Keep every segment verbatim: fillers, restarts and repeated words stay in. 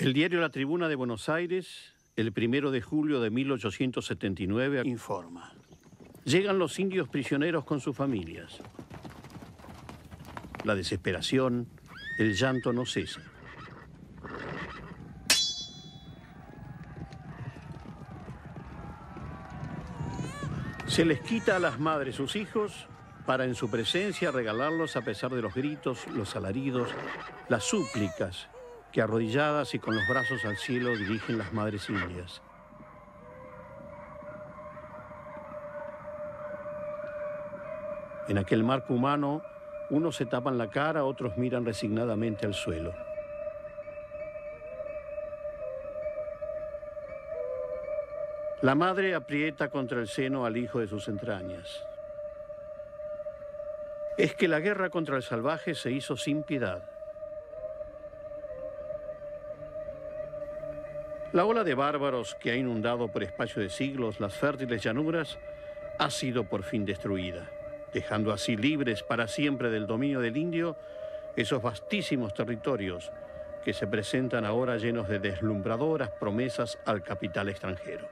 El diario La Tribuna de Buenos Aires, el primero de julio de mil ochocientos setenta y nueve, informa. Llegan los indios prisioneros con sus familias. La desesperación, el llanto no cesa. Se les quita a las madres sus hijos para en su presencia regalarlos a pesar de los gritos, los alaridos, las súplicas que arrodilladas y con los brazos al cielo dirigen las madres indias. En aquel marco humano, unos se tapan la cara, otros miran resignadamente al suelo. La madre aprieta contra el seno al hijo de sus entrañas. Es que la guerra contra el salvaje se hizo sin piedad. La ola de bárbaros que ha inundado por espacio de siglos las fértiles llanuras ha sido por fin destruida, dejando así libres para siempre del dominio del indio esos vastísimos territorios que se presentan ahora llenos de deslumbradoras promesas al capital extranjero.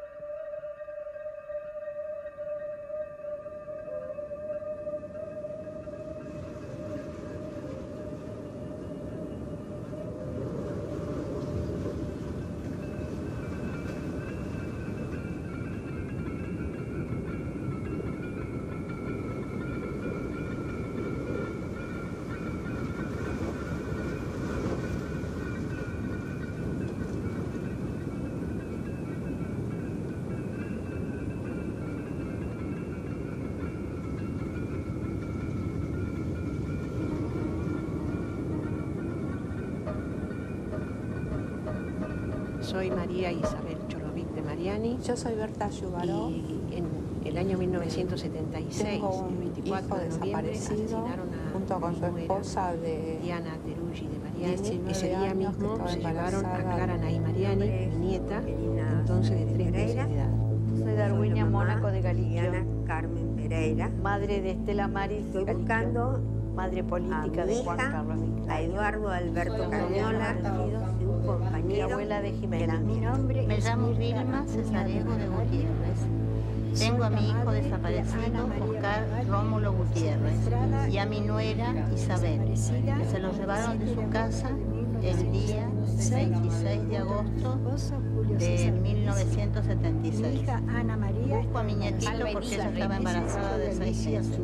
Soy María Isabel Chorovic de Mariani. Yo soy Berta Yubaró. Y en el año mil novecientos setenta y seis, tengo un el veinticuatro hijo de noviembre, desaparecido asesinaron a junto con su esposa de Diana Teruggi de Mariani. diecinueve Ese día años, mismo que se estaba llevaron a embarazada Clara Nay Mariani, mi nieta, entonces de tres meses de edad. Soy Darwinia Mónaco de Diana Galicia, Carmen Pereira. madre de Estela Maris de Estoy Galicia, buscando madre a política mi de Juan hija, Carlos a Victoria, Eduardo Alberto Cañola, y un mi compañero abuela de Jimena. mi nombre Me llamo Vilma Cesarego de Gutiérrez. Tengo a mi hijo desaparecido, Oscar Rómulo Gutiérrez, y a mi nuera Isabel, que se lo llevaron de su casa el día veintiséis de agosto de mil novecientos setenta y seis. Busco a mi nietito porque ella estaba embarazada de seis meses.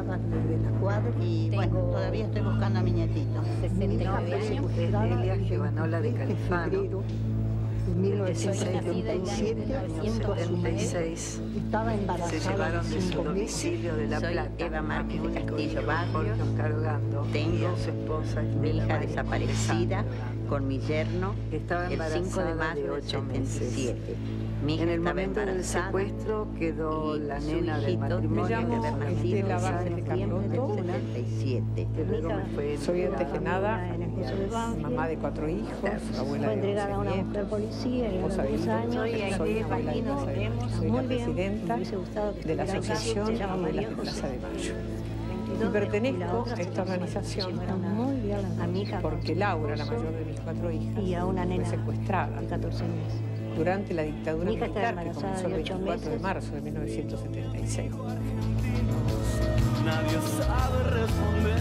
Y bueno, todavía estoy buscando a mi nietito. Celia Giovanola de Califano. mil novecientos setenta y siete, setenta y seis. Estaba embarazada. Se llevaron de su domicilio de La Soy Plata. Eva Márquez de Castillo Barrio. Cargando. Tengo a su esposa mi Estela hija Maris desaparecida con mi yerno Estaba el cinco de embarazada mayo de del ocho setenta y meses. siete. Mi hija En el estaba momento del embarazada secuestro quedó y la su nena del hijito matrimonio tenía que haber de nacido Estela en Barrio de septiembre del Carlotto. setenta y siete. que luego me fue Soy entregada. antegenada, mamá de cuatro hijos, abuela Fue de entregada a once una nietos, mujer policía, le esposa de ganó hijos. dos años. Soy abuela de doce nietos, soy la presidenta de la Asociación Se llama Abuelas María de José. Plaza de Mayo. Y pertenezco a esta organización Muy bien, a mi hija porque Laura, la mayor de mis cuatro hijas, y a una fue nena secuestrada de catorce meses. durante la dictadura Mi hija estaba militar que embarazada comenzó el de ocho veinticuatro de meses. marzo de mil novecientos setenta y seis. Nadie sabe responder.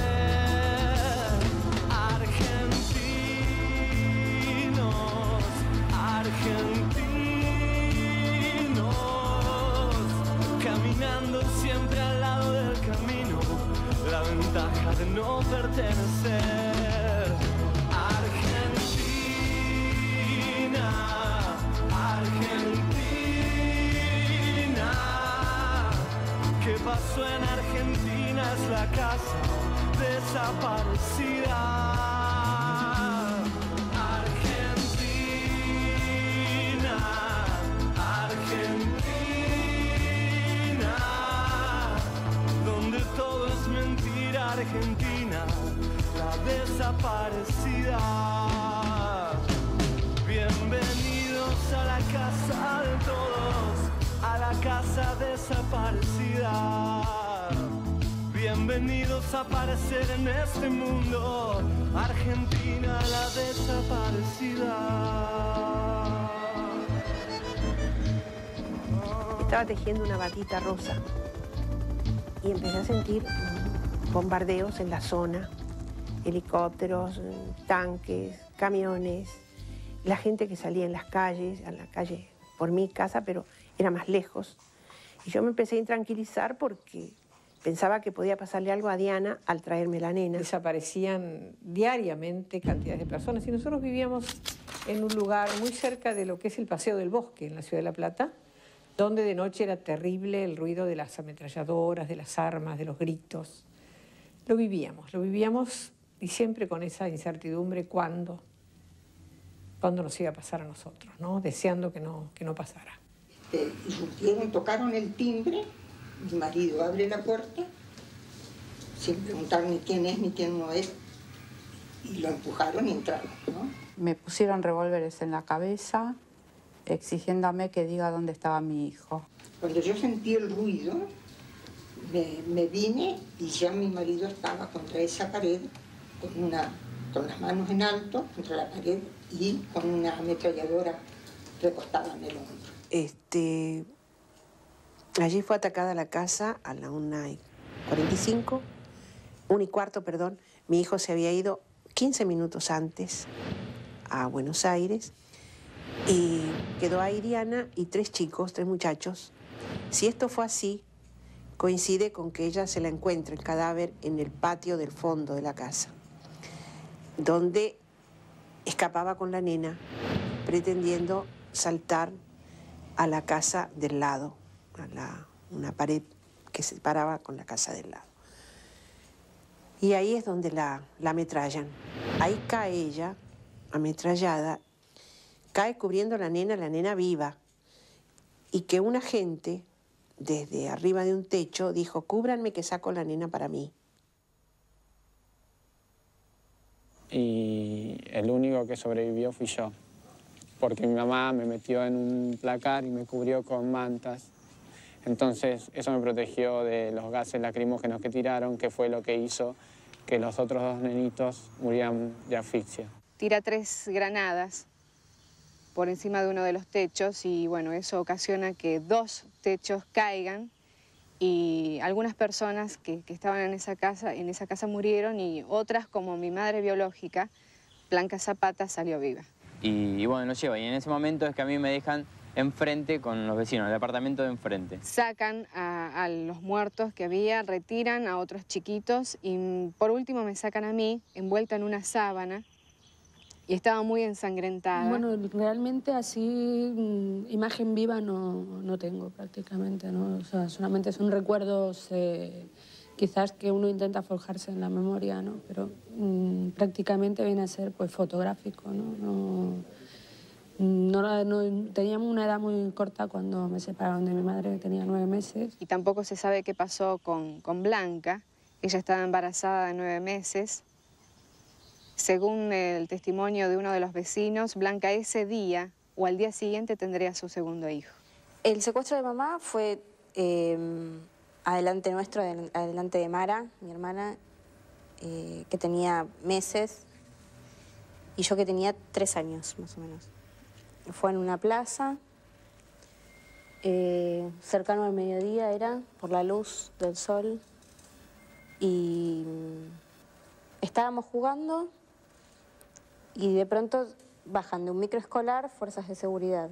Argentinos, argentinos, caminando siempre al lado del camino, la ventaja de no pertenecer. Argentina, Argentina, ¿qué pasó en Argentina? Es la casa desaparecida. Argentina, Argentina, donde todo es mentira. Argentina, la desaparecida. Bienvenidos a la casa de todos, a la casa desaparecida. Bienvenidos Bienvenidos a aparecer en este mundo, Argentina la desaparecida. Estaba tejiendo una batita rosa y empecé a sentir bombardeos en la zona, helicópteros, tanques, camiones, la gente que salía en las calles, a la calle por mi casa, pero era más lejos. Y yo me empecé a intranquilizar porque pensaba que podía pasarle algo a Diana al traerme la nena. Desaparecían diariamente cantidades de personas y nosotros vivíamos en un lugar muy cerca de lo que es el Paseo del Bosque en la ciudad de La Plata, donde de noche era terrible el ruido de las ametralladoras, de las armas, de los gritos. Lo vivíamos, lo vivíamos y siempre con esa incertidumbre cuándo, cuándo nos iba a pasar a nosotros, ¿no? Deseando que no, que no pasara. Este, irrumpieron, tocaron el timbre, mi marido abre la puerta, sin preguntar ni quién es ni quién no es, y lo empujaron y entraron, ¿no? Me pusieron revólveres en la cabeza, exigiéndome que diga dónde estaba mi hijo. Cuando yo sentí el ruido, me, me vine y ya mi marido estaba contra esa pared, con, una, con las manos en alto, contra la pared, y con una ametralladora recostada en el hombro. Este, allí fue atacada la casa a la una y cuarenta y cinco, una y cuarto, perdón. Mi hijo se había ido quince minutos antes a Buenos Aires y quedó ahí Diana y tres chicos, tres muchachos. Si esto fue así, coincide con que ella se la encuentra, el cadáver, en el patio del fondo de la casa, donde escapaba con la nena, pretendiendo saltar a la casa del lado, a la, una pared que se separaba con la casa del lado. Y ahí es donde la, la ametrallan. Ahí cae ella, ametrallada, cae cubriendo a la nena, la nena viva, y que un agente, desde arriba de un techo, dijo, cúbranme que saco la nena para mí. Y el único que sobrevivió fui yo, porque mi mamá me metió en un placar y me cubrió con mantas. Entonces eso me protegió de los gases lacrimógenos que tiraron, que fue lo que hizo que los otros dos nenitos murieran de asfixia. Tira tres granadas por encima de uno de los techos y bueno, eso ocasiona que dos techos caigan y algunas personas que, que estaban en esa casa, en esa casa murieron y otras, como mi madre biológica, Blanca Zapata, salió viva. Y, y bueno, nos lleva. Y en ese momento es que a mí me dejan enfrente con los vecinos, el departamento de enfrente. Sacan a, a los muertos que había, retiran a otros chiquitos y por último me sacan a mí, envuelta en una sábana, y estaba muy ensangrentada. Bueno, realmente así imagen viva no, no tengo prácticamente, ¿no? O sea, solamente son recuerdos eh, quizás que uno intenta forjarse en la memoria, ¿no? Pero mmm, prácticamente viene a ser pues fotográfico, ¿no? No, no, no, teníamos una edad muy corta cuando me separaron de mi madre, que tenía nueve meses. Y tampoco se sabe qué pasó con, con Blanca. Ella estaba embarazada de nueve meses. Según el testimonio de uno de los vecinos, Blanca ese día o al día siguiente tendría su segundo hijo. El secuestro de mamá fue eh, adelante nuestro, adelante de Mara, mi hermana, eh, que tenía meses, y yo que tenía tres años, más o menos. Fue en una plaza, eh, cercano al mediodía era, por la luz del sol, y estábamos jugando y de pronto bajan de un microescolar fuerzas de seguridad.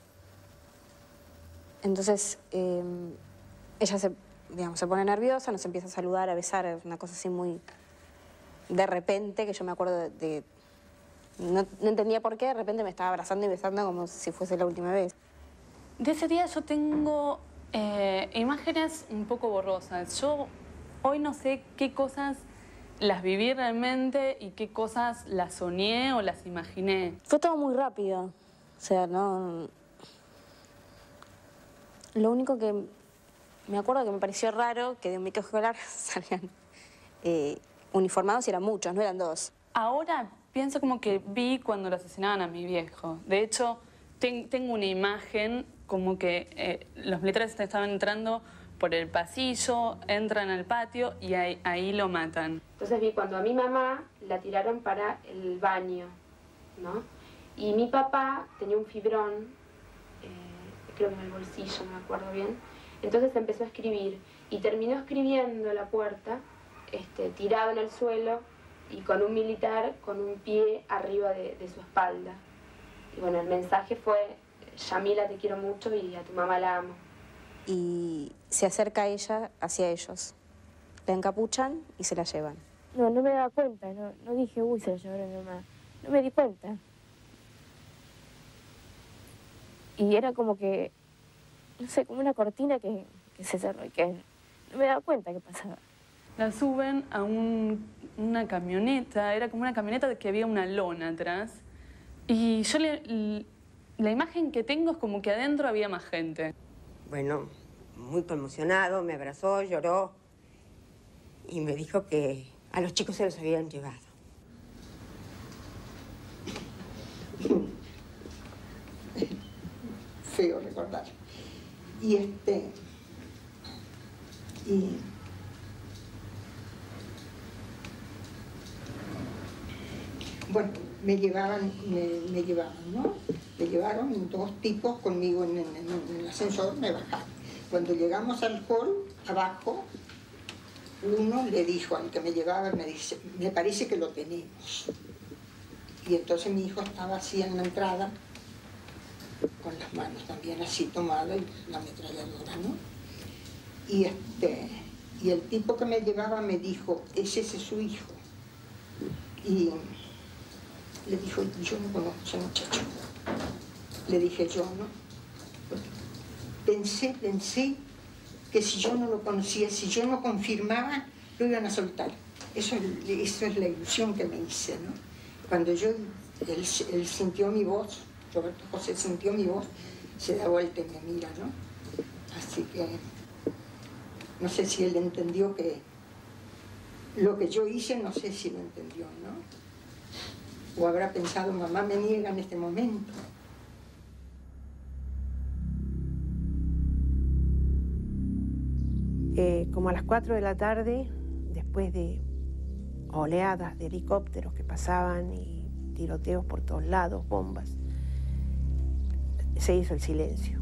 Entonces, eh, ella se, digamos, se pone nerviosa, nos empieza a saludar, a besar, una cosa así muy de repente, que yo me acuerdo de... de no, no entendía por qué, de repente me estaba abrazando y besando como si fuese la última vez. De ese día yo tengo eh, imágenes un poco borrosas. Yo hoy no sé qué cosas las viví realmente y qué cosas las soñé o las imaginé. Fue todo muy rápido. O sea, no... Lo único que me acuerdo que me pareció raro que de un microescolar salían eh, uniformados y eran muchos, no eran dos. Ahora pienso como que vi cuando lo asesinaban a mi viejo. De hecho, ten, tengo una imagen como que eh, los militares estaban entrando por el pasillo, entran al patio y ahí, ahí lo matan. Entonces vi cuando a mi mamá la tiraron para el baño, ¿no? Y mi papá tenía un fibrón, eh, creo que en el bolsillo, no me acuerdo bien. Entonces empezó a escribir y terminó escribiendo la puerta, este, tirado en el suelo y con un militar con un pie arriba de, de su espalda. Y bueno, el mensaje fue: Yamila, te quiero mucho y a tu mamá la amo. Y se acerca ella hacia ellos. La encapuchan y se la llevan. No, no me daba cuenta, no, no dije, uy, se la llevaron a mi mamá. No me di cuenta. Y era como que, no sé, como una cortina que, que se cerró y que no me daba cuenta qué pasaba. La suben a un, una camioneta, era como una camioneta de que había una lona atrás. Y yo le, la imagen que tengo es como que adentro había más gente. Bueno, muy conmocionado, me abrazó, lloró y me dijo que a los chicos se los habían llevado. Feo recordar. Y este... Y... Bueno, me llevaban, me, me llevaban, ¿no? Me llevaron dos tipos conmigo en, en, en el ascensor, me bajaron. Cuando llegamos al hall, abajo, uno le dijo al que me llevaba, me dice, me parece que lo tenemos. Y entonces mi hijo estaba así en la entrada, con las manos también así tomadas y la ametralladora, ¿no? Y, este, y el tipo que me llevaba me dijo, ese es su hijo. Y le dijo, yo no conozco a ese muchacho. Le dije yo, ¿no? Pensé, pensé que si yo no lo conocía, si yo no confirmaba, lo iban a soltar. Eso, eso es la ilusión que me hice, ¿no? Cuando yo, él, él sintió mi voz, Roberto José sintió mi voz, se da vuelta y me mira, ¿no? Así que no sé si él entendió que lo que yo hice, no sé si lo entendió, ¿no? O habrá pensado, mamá me niega en este momento. Eh, como a las cuatro de la tarde, después de oleadas de helicópteros que pasaban y tiroteos por todos lados, bombas, se hizo el silencio.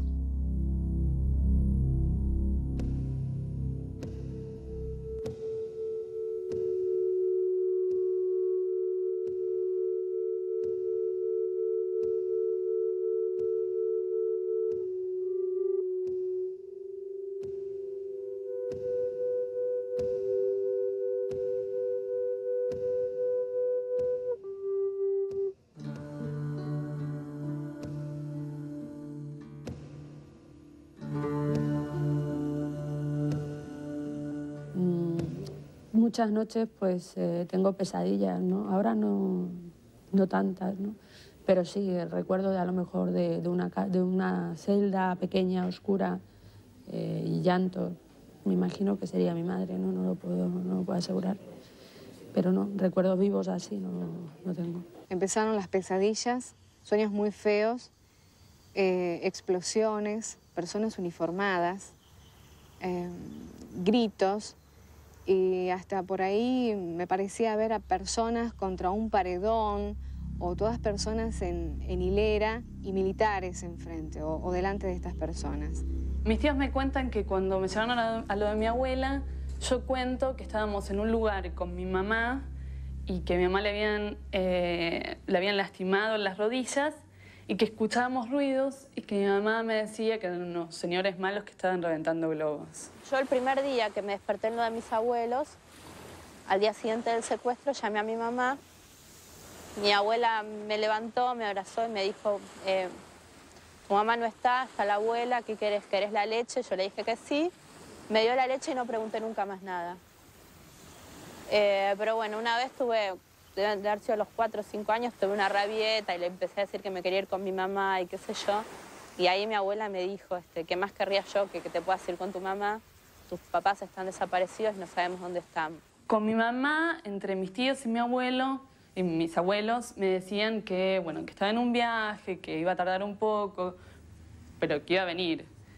Muchas noches pues eh, tengo pesadillas, ¿no? Ahora no, no tantas, ¿no? Pero sí, el recuerdo de a lo mejor de, de, una, de una celda pequeña, oscura eh, y llanto. Me imagino que sería mi madre, ¿no? No lo puedo, no lo puedo asegurar. Pero no, recuerdos vivos así no, no tengo. Empezaron las pesadillas, sueños muy feos, eh, explosiones, personas uniformadas, eh, gritos. Y hasta por ahí me parecía ver a personas contra un paredón o todas personas en, en hilera y militares enfrente o, o delante de estas personas. Mis tíos me cuentan que cuando me llevaron a, a lo de mi abuela, yo cuento que estábamos en un lugar con mi mamá y que a mi mamá le habían, eh, le habían lastimado en las rodillas y que escuchábamos ruidos y que mi mamá me decía que eran unos señores malos que estaban reventando globos. Yo el primer día que me desperté en lo de mis abuelos, al día siguiente del secuestro, llamé a mi mamá. Mi abuela me levantó, me abrazó y me dijo, eh, tu mamá no está, está la abuela, ¿qué querés? ¿Querés la leche? Yo le dije que sí. Me dio la leche y no pregunté nunca más nada. Eh, pero bueno, una vez tuve, de haber sido a los cuatro o cinco años, tuve una rabieta y le empecé a decir que me quería ir con mi mamá y qué sé yo. Y ahí mi abuela me dijo, este, ¿qué más querría yo que, que te puedas ir con tu mamá? Tus papás están desaparecidos y no sabemos dónde están. Con mi mamá, entre mis tíos y mi abuelo, y mis abuelos, me decían que, bueno, que estaba en un viaje, que iba a tardar un poco, pero que iba a venir.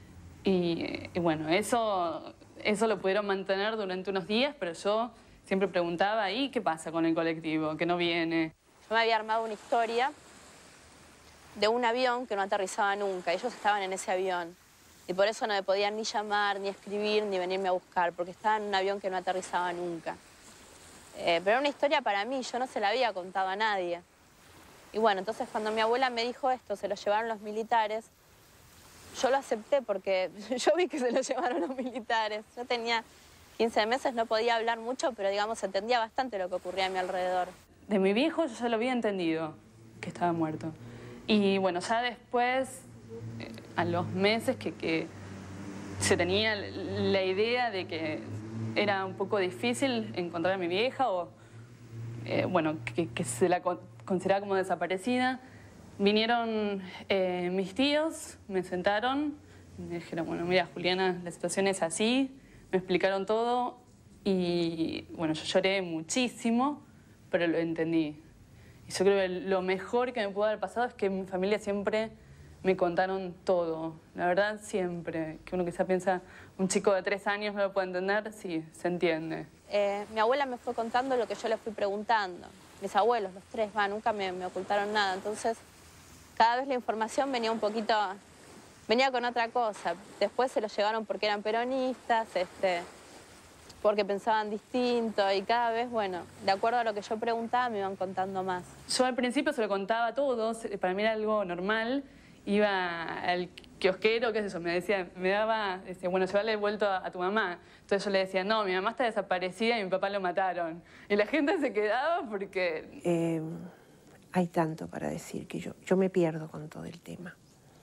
Y, y bueno, eso, eso lo pudieron mantener durante unos días, pero yo siempre preguntaba, ¿y qué pasa con el colectivo? Que no viene. Yo me había armado una historia de un avión que no aterrizaba nunca. Ellos estaban en ese avión. Y por eso no me podían ni llamar, ni escribir, ni venirme a buscar, porque estaban en un avión que no aterrizaba nunca. Eh, pero era una historia para mí, yo no se la había contado a nadie. Y bueno, entonces cuando mi abuela me dijo esto, se lo llevaron los militares, yo lo acepté porque yo vi que se lo llevaron los militares. Yo tenía quince meses, no podía hablar mucho, pero digamos, entendía bastante lo que ocurría a mi alrededor. De mi viejo yo ya lo había entendido, que estaba muerto. Y bueno, ya después, eh, a los meses que, que se tenía la idea de que era un poco difícil encontrar a mi vieja o, eh, bueno, que, que se la con, consideraba como desaparecida, vinieron eh, mis tíos, me sentaron, me dijeron, bueno, mira, Juliana, la situación es así, me explicaron todo y, bueno, yo lloré muchísimo, pero lo entendí. Y yo creo que lo mejor que me pudo haber pasado es que mi familia siempre me contaron todo. La verdad, siempre. Que uno quizá piensa, un chico de tres años no lo puede entender, sí, se entiende. Eh, mi abuela me fue contando lo que yo le fui preguntando. Mis abuelos, los tres, va, nunca me, me ocultaron nada. Entonces, cada vez la información venía un poquito... venía con otra cosa. Después se los llevaron porque eran peronistas, este... porque pensaban distinto y cada vez, bueno, de acuerdo a lo que yo preguntaba, me iban contando más. Yo al principio se lo contaba a todos, para mí era algo normal. Iba al kiosquero, qué es eso, me decía, me daba, decía, bueno, llevarle el vuelto a, a tu mamá. Entonces yo le decía, no, mi mamá está desaparecida y mi papá lo mataron. Y la gente se quedaba porque... Eh, hay tanto para decir que yo, yo me pierdo con todo el tema.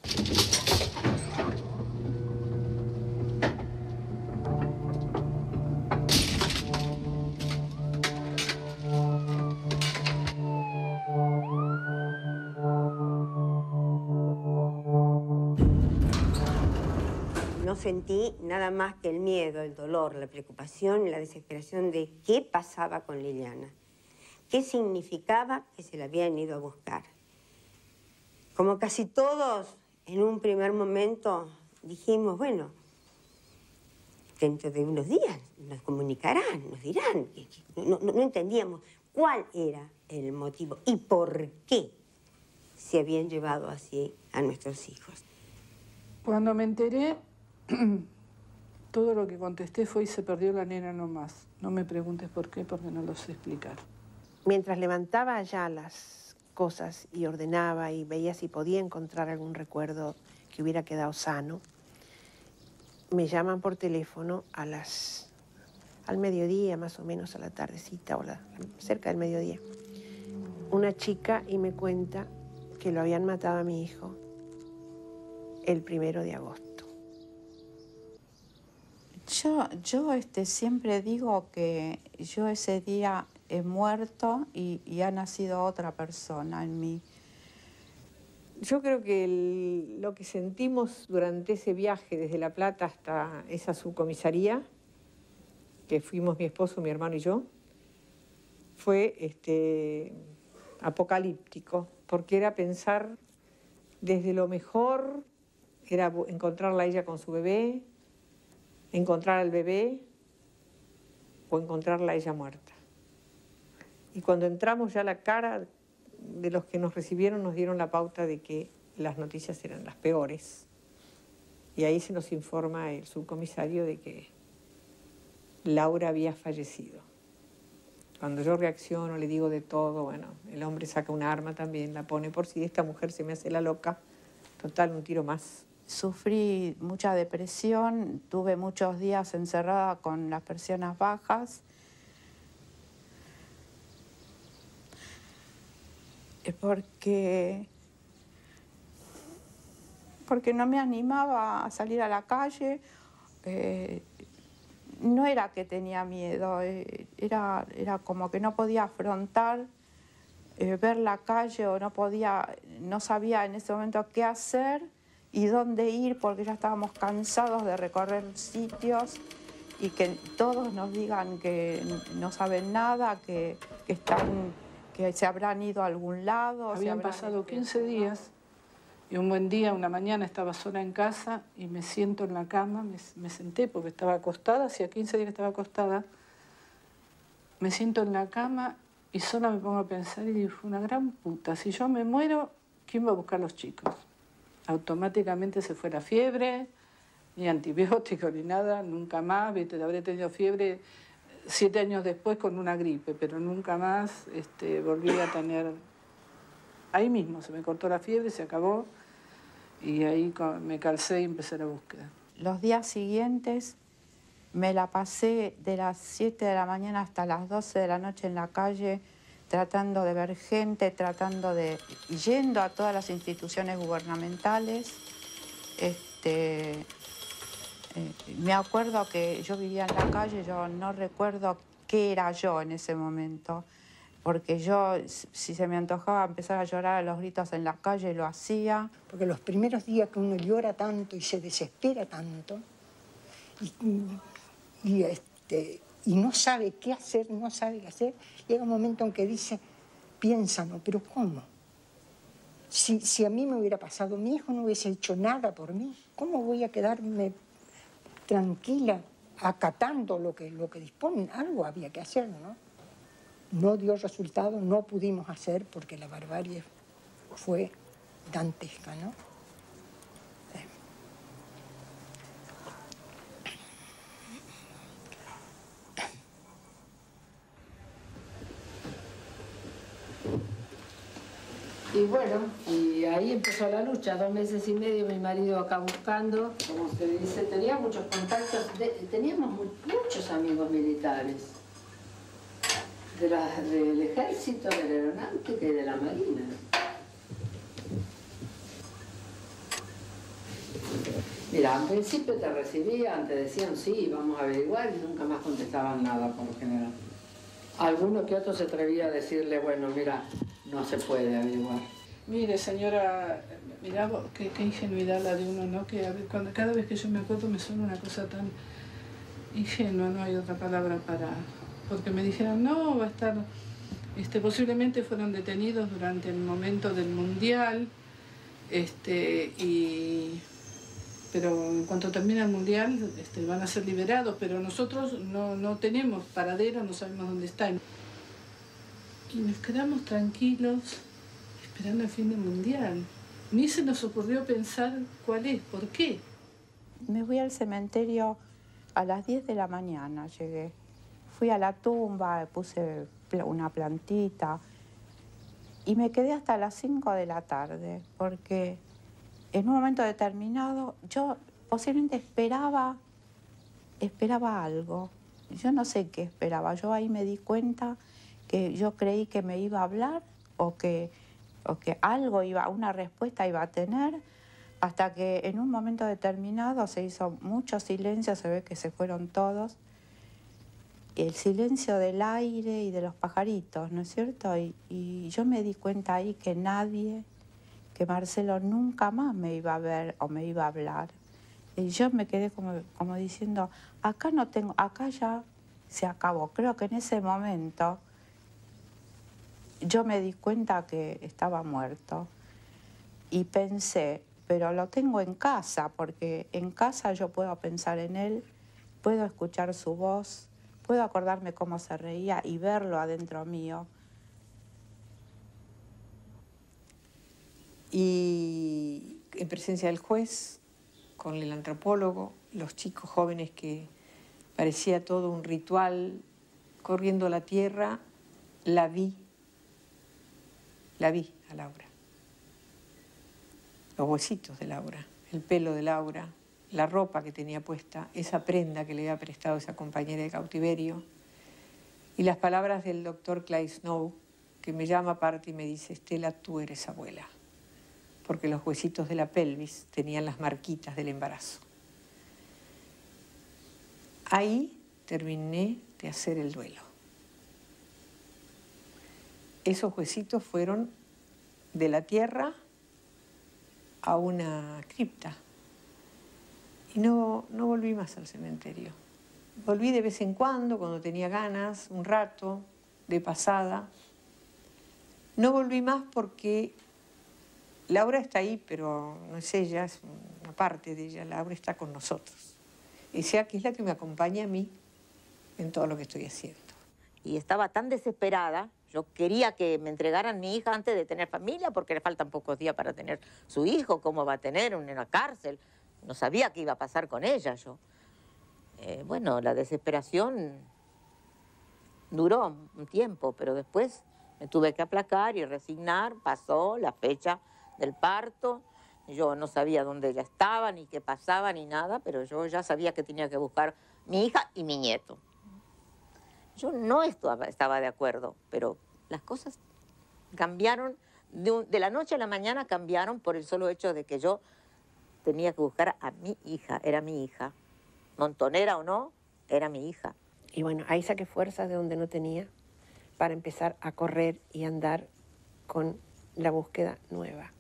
No sentí nada más que el miedo, el dolor, la preocupación, la desesperación de qué pasaba con Liliana. ¿Qué significaba que se la habían ido a buscar? Como casi todos, en un primer momento dijimos, bueno, dentro de unos días nos comunicarán, nos dirán. No, no, no entendíamos cuál era el motivo y por qué se habían llevado así a nuestros hijos. Cuando me enteré, todo lo que contesté fue y se perdió la nena nomás. No me preguntes por qué, porque no lo sé explicar. Mientras levantaba allá las cosas y ordenaba y veía si podía encontrar algún recuerdo que hubiera quedado sano, me llaman por teléfono a las, al mediodía, más o menos a la tardecita, o la, cerca del mediodía, una chica y me cuenta que lo habían matado a mi hijo el primero de agosto. Yo, yo este, siempre digo que yo ese día he muerto y, y ha nacido otra persona en mí. Yo creo que el, lo que sentimos durante ese viaje desde La Plata hasta esa subcomisaría, que fuimos mi esposo, mi hermano y yo, fue este, apocalíptico, porque era pensar desde lo mejor, era encontrarla a ella con su bebé, encontrar al bebé o encontrarla a ella muerta. Y cuando entramos ya la cara de los que nos recibieron nos dieron la pauta de que las noticias eran las peores. Y ahí se nos informa el subcomisario de que Laura había fallecido. Cuando yo reacciono, le digo de todo, bueno, el hombre saca un arma también, la pone por si esta mujer se me hace la loca, total, un tiro más. Sufrí mucha depresión, tuve muchos días encerrada con las persianas bajas. Porque, porque no me animaba a salir a la calle. Eh, no era que tenía miedo, eh, era, era como que no podía afrontar eh, ver la calle o no podía, no sabía en ese momento qué hacer y dónde ir, porque ya estábamos cansados de recorrer sitios y que todos nos digan que no saben nada, que, que, están, que se habrán ido a algún lado. Habían pasado quince días Y un buen día, una mañana, estaba sola en casa y me siento en la cama, me, me senté porque estaba acostada, hacía quince días que estaba acostada. Me siento en la cama y sola me pongo a pensar y digo, una gran puta, si yo me muero, ¿quién va a buscar a los chicos? Automáticamente se fue la fiebre, ni antibiótico ni nada, nunca más, ¿viste? Habré tenido fiebre siete años después con una gripe, pero nunca más este, volví a tener... Ahí mismo se me cortó la fiebre, se acabó y ahí me calcé y empecé la búsqueda. Los días siguientes me la pasé de las siete de la mañana hasta las doce de la noche en la calle, tratando de ver gente, tratando de... yendo a todas las instituciones gubernamentales. Este, eh, me acuerdo que yo vivía en la calle, yo no recuerdo qué era yo en ese momento, porque yo, si se me antojaba empezar a llorar a los gritos en la calle, lo hacía. Porque los primeros días que uno llora tanto y se desespera tanto, y, y, este, y no sabe qué hacer, no sabe qué hacer, llega un momento en que dice, piensa, no, pero ¿cómo? Si, si a mí me hubiera pasado, mi hijo no hubiese hecho nada por mí, ¿cómo voy a quedarme tranquila acatando lo que, lo que disponen? Algo había que hacer, ¿no? No dio resultado, no pudimos hacer porque la barbarie fue dantesca, ¿no? Y bueno, y ahí empezó la lucha, dos meses y medio mi marido acá buscando, como se dice, tenía muchos contactos, de, teníamos muchos amigos militares, de la, del ejército, de la aeronáutica y de la marina. Mira, al principio te recibían, te decían sí, vamos a averiguar y nunca más contestaban nada por lo general. Alguno que otro se atrevía a decirle, bueno, mira, no se puede averiguar. Mire, señora, mirá vos, qué, qué ingenuidad la de uno, ¿no? Que a ver, cuando, cada vez que yo me acuerdo me suena una cosa tan ingenua, no hay otra palabra para... Porque me dijeron, no, va a estar... Este, posiblemente fueron detenidos durante el momento del Mundial, este, y... pero en cuanto termine el Mundial este, van a ser liberados, pero nosotros no, no tenemos paradero, no sabemos dónde están. Y nos quedamos tranquilos esperando el fin del Mundial. Ni se nos ocurrió pensar cuál es, por qué. Me fui al cementerio a las diez de la mañana, llegué. Fui a la tumba, puse una plantita y me quedé hasta las cinco de la tarde, porque en un momento determinado yo posiblemente esperaba, esperaba algo. Yo no sé qué esperaba, yo ahí me di cuenta que yo creí que me iba a hablar o que, o que algo iba, una respuesta iba a tener, hasta que en un momento determinado se hizo mucho silencio, se ve que se fueron todos. El silencio del aire y de los pajaritos, ¿no es cierto? Y, y yo me di cuenta ahí que nadie, que Marcelo nunca más me iba a ver o me iba a hablar. Y yo me quedé como, como diciendo, acá no tengo, acá ya se acabó. Creo que en ese momento yo me di cuenta que estaba muerto y pensé, pero lo tengo en casa, porque en casa yo puedo pensar en él, puedo escuchar su voz, puedo acordarme cómo se reía y verlo adentro mío. Y en presencia del juez, con el antropólogo, los chicos jóvenes que parecía todo un ritual, corriendo la tierra, la vi, la vi a Laura. Los huesitos de Laura, el pelo de Laura, la ropa que tenía puesta, esa prenda que le había prestado esa compañera de cautiverio, y las palabras del doctor Clay Snow, que me llama aparte y me dice, Estela, tú eres abuela, porque los huesitos de la pelvis tenían las marquitas del embarazo. Ahí terminé de hacer el duelo. Esos huesitos fueron de la tierra a una cripta. Y no, no volví más al cementerio. Volví de vez en cuando, cuando tenía ganas, un rato, de pasada. No volví más porque Laura está ahí, pero no es ella, es una parte de ella. Laura está con nosotros. Y sea que es la que me acompaña a mí en todo lo que estoy haciendo. Y estaba tan desesperada, yo quería que me entregaran mi hija antes de tener familia, porque le faltan pocos días para tener su hijo, cómo va a tener en la cárcel. No sabía qué iba a pasar con ella yo. Eh, bueno, la desesperación duró un tiempo, pero después me tuve que aplacar y resignar. Pasó la fecha del parto. Yo no sabía dónde ella estaba, ni qué pasaba, ni nada, pero yo ya sabía que tenía que buscar mi hija y mi nieto. Yo no estaba, estaba de acuerdo, pero las cosas cambiaron, de, un, de la noche a la mañana cambiaron por el solo hecho de que yo tenía que buscar a mi hija, era mi hija. Montonera o no, era mi hija. Y bueno, ahí saqué fuerzas de donde no tenía para empezar a correr y andar con la búsqueda nueva.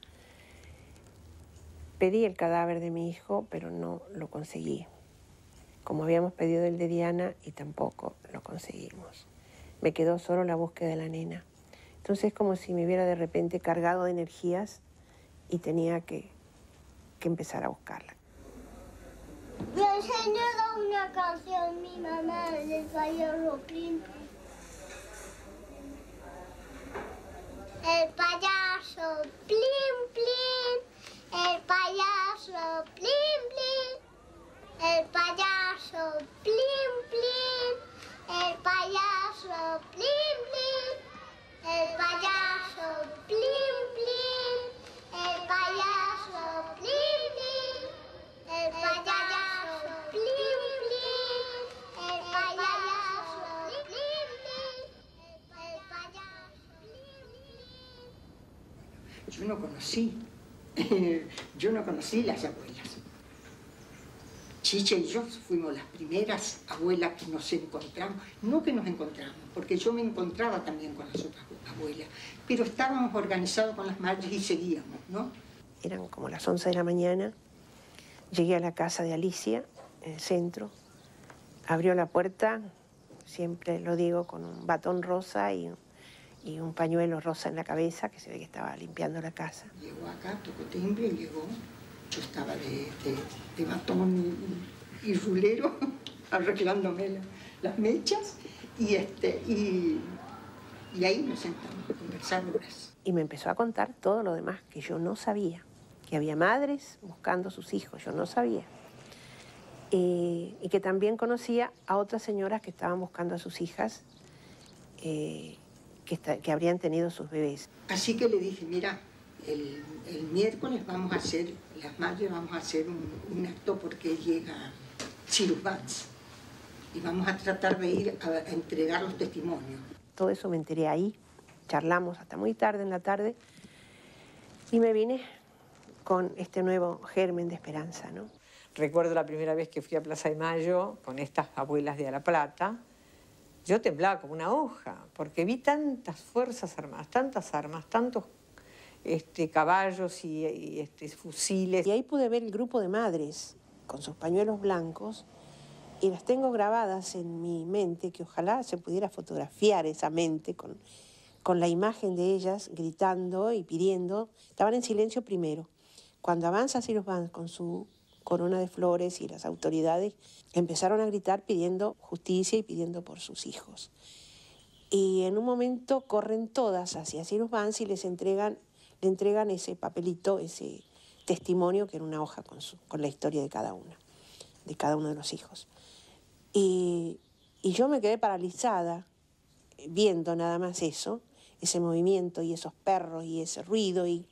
Pedí el cadáver de mi hijo, pero no lo conseguí. Como habíamos pedido el de Diana, y tampoco lo conseguimos. Me quedó solo la búsqueda de la nena. Entonces es como si me hubiera de repente cargado de energías y tenía que, que empezar a buscarla. Me ha enseñado una canción mi mamá del payaso Plim. El payaso Plim Plim, el payaso Plim Plim, el payaso Plim Plim, el payaso Plim Plim, el payaso Plim Plim, el payaso Plim Plim, el payaso Plim Plim, el payaso Plim Plim, el payaso Plim Plim. Yo no conocí, yo no conocí las abuelas. Chicha y yo fuimos las primeras abuelas que nos encontramos. No que nos encontramos, porque yo me encontraba también con las otras abuelas, pero estábamos organizados con las madres y seguíamos, ¿no? Eran como las once de la mañana. Llegué a la casa de Alicia, en el centro. Abrió la puerta, siempre lo digo, con un batón rosa y, y un pañuelo rosa en la cabeza, que se ve que estaba limpiando la casa. Llegó acá, tocó timbre y llegó. Yo estaba de, de, de batón y, y rulero, arreglándome la, las mechas, y, este, y, y ahí nos sentamos a conversar horas. Y me empezó a contar todo lo demás que yo no sabía. Que había madres buscando a sus hijos, yo no sabía. Eh, y que también conocía a otras señoras que estaban buscando a sus hijas, eh, que, está, que habrían tenido sus bebés. Así que le dije, mira, el, el miércoles vamos a hacer, las madres vamos a hacer un, un acto porque llega Cyrus Vance y vamos a tratar de ir a, a entregar los testimonios. Todo eso me enteré ahí, charlamos hasta muy tarde en la tarde y me vine con este nuevo germen de esperanza, ¿no? Recuerdo la primera vez que fui a Plaza de Mayo con estas abuelas de A La Plata. Yo temblaba como una hoja, porque vi tantas fuerzas armadas, tantas armas, tantos este, caballos y, y este, fusiles. Y ahí pude ver el grupo de madres con sus pañuelos blancos y las tengo grabadas en mi mente, que ojalá se pudiera fotografiar esa mente con, con la imagen de ellas gritando y pidiendo. Estaban en silencio primero. Cuando avanza Cyrus Vance con su corona de flores y las autoridades empezaron a gritar pidiendo justicia y pidiendo por sus hijos. Y en un momento corren todas hacia Cyrus Vance y les entregan, le entregan ese papelito, ese testimonio que era una hoja con, su, con la historia de cada una, de cada uno de los hijos. Y, y yo me quedé paralizada viendo nada más eso, ese movimiento y esos perros y ese ruido y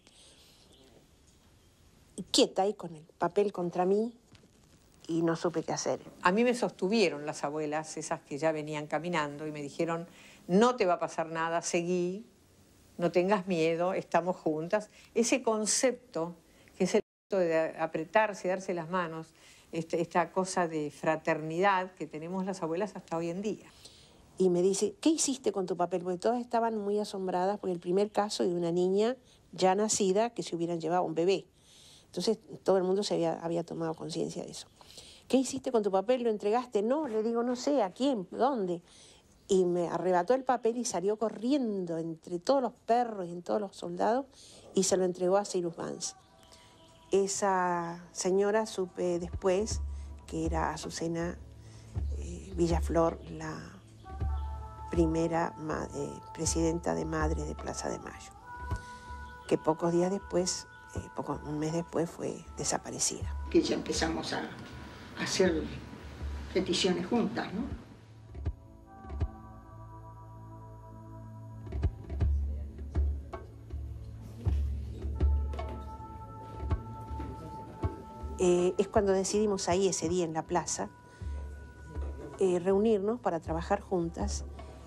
quieta ahí con el papel contra mí y no supe qué hacer. A mí me sostuvieron las abuelas, esas que ya venían caminando, y me dijeron, no te va a pasar nada, seguí, no tengas miedo, estamos juntas. Ese concepto, que es el concepto de apretarse, darse las manos, este, esta cosa de fraternidad que tenemos las abuelas hasta hoy en día. Y me dice, ¿qué hiciste con tu papel? Porque todas estaban muy asombradas por el primer caso de una niña ya nacida que se hubieran llevado un bebé. Entonces todo el mundo se había, había tomado conciencia de eso. ¿Qué hiciste con tu papel? ¿Lo entregaste? No, le digo, no sé, ¿a quién? ¿Dónde? Y me arrebató el papel y salió corriendo entre todos los perros y en todos los soldados y se lo entregó a Cyrus Vance. Esa señora supe después que era Azucena eh, Villaflor, la primera eh, presidenta de Madres de Plaza de Mayo, que pocos días después, eh, poco, un mes después, fue desaparecida. Que ya empezamos a, a hacer peticiones juntas, ¿no? Eh, es cuando decidimos ahí ese día en la plaza eh, reunirnos para trabajar juntas,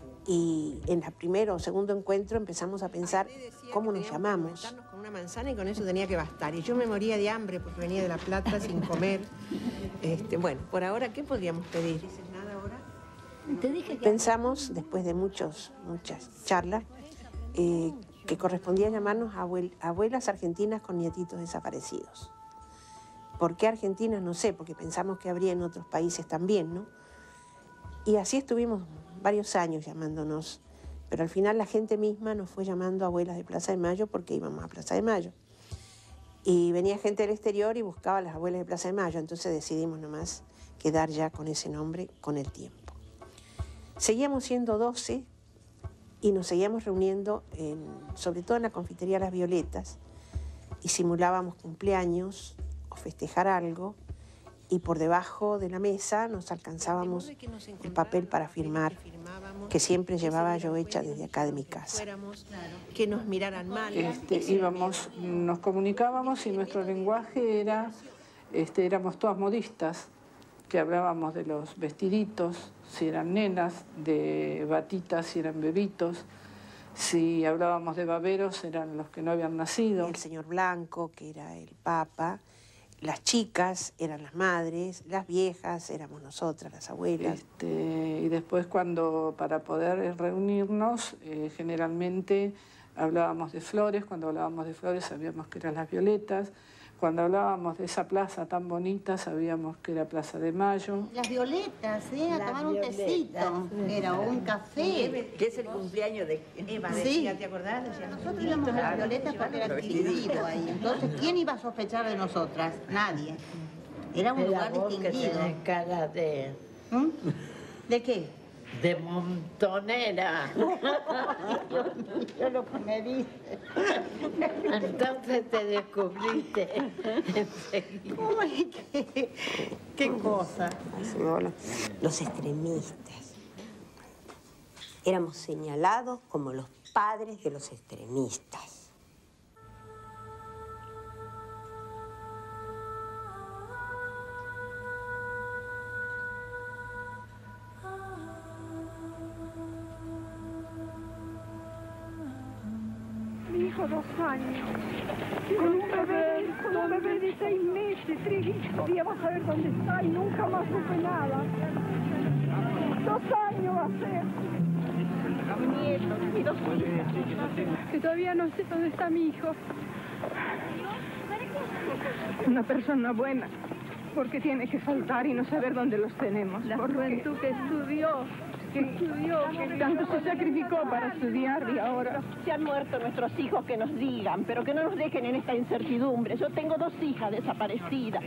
y en el primero o segundo encuentro empezamos a pensar cómo nos llamamos. Con una manzana y con eso tenía que bastar. Y yo me moría de hambre porque venía de La Plata sin comer. Este, bueno, por ahora, ¿qué podríamos pedir? Nada ahora. Te dije que... Pensamos, después de muchos, muchas charlas, eh, que correspondía llamarnos abuel, abuelas argentinas con nietitos desaparecidos. ¿Por qué Argentinas? No sé, porque pensamos que habría en otros países también, ¿no? Y así estuvimos varios años llamándonos, pero al final la gente misma nos fue llamando abuelas de Plaza de Mayo porque íbamos a Plaza de Mayo. Y venía gente del exterior y buscaba a las abuelas de Plaza de Mayo, entonces decidimos nomás quedar ya con ese nombre con el tiempo. Seguíamos siendo doce y nos seguíamos reuniendo, en, sobre todo en la confitería Las Violetas, y simulábamos cumpleaños o festejar algo, y por debajo de la mesa nos alcanzábamos el papel para firmar, que siempre llevaba yo hecha desde acá de mi casa. Que nos miraran mal. Este, íbamos, nos comunicábamos y nuestro lenguaje era, este, éramos todas modistas, que hablábamos de los vestiditos, si eran nenas, de batitas, si eran bebitos. Si hablábamos de baberos, eran los que no habían nacido. El señor Blanco, que era el papa. Las chicas eran las madres, las viejas éramos nosotras, las abuelas. Este, y después cuando, para poder reunirnos, eh, generalmente hablábamos de flores. Cuando hablábamos de flores sabíamos que eran Las Violetas. Cuando hablábamos de esa plaza tan bonita sabíamos que era Plaza de Mayo. Las Violetas, ¿eh? A tomar un tecito, era un café. Que es el cumpleaños de Eva, sí. decía, ¿te acordás? Decía, nosotros íbamos a Las Violetas porque era distinguido ahí. Entonces, ¿quién iba a sospechar de nosotras? Nadie. Era un lugar distinguido. Cara de... ¿Mm? ¿De qué? De montonera. Yo lo que me dice. Entonces te descubriste. ¿Cómo es que? ¿Qué cosa? Los extremistas. Éramos señalados como los padres de los extremistas. Mi hijo, dos años, con un bebé, con un bebé de seis meses, triguito. Un día vas a ver dónde está y nunca más supe nada. Dos años va a ser. Nietos, y dos hijas. Que todavía no sé dónde está mi hijo. Una persona buena, porque tiene que faltar y no saber dónde los tenemos. La juventud que estudió. Que estudió, que tanto se sacrificó para estudiar y ahora... Se han muerto nuestros hijos, que nos digan, pero que no nos dejen en esta incertidumbre. Yo tengo dos hijas desaparecidas.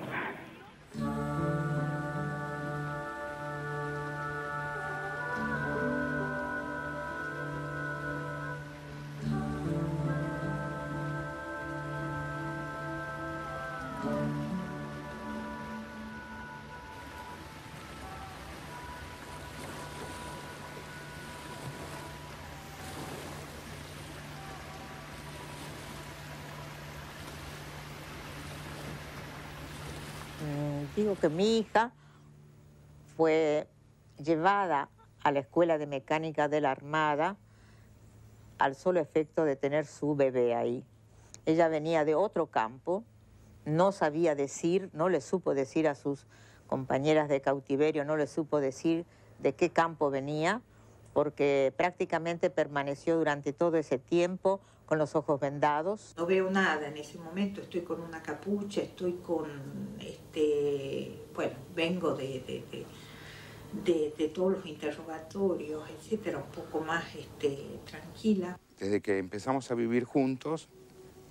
Digo que mi hija fue llevada a la Escuela de Mecánica de la Armada al solo efecto de tener su bebé ahí. Ella venía de otro campo, no sabía decir, no le supo decir a sus compañeras de cautiverio, no le supo decir de qué campo venía, porque prácticamente permaneció durante todo ese tiempo con los ojos vendados. No veo nada en ese momento, estoy con una capucha, estoy con, este, bueno, vengo de, de, de, de, de todos los interrogatorios, etcétera, un poco más este, tranquila. Desde que empezamos a vivir juntos,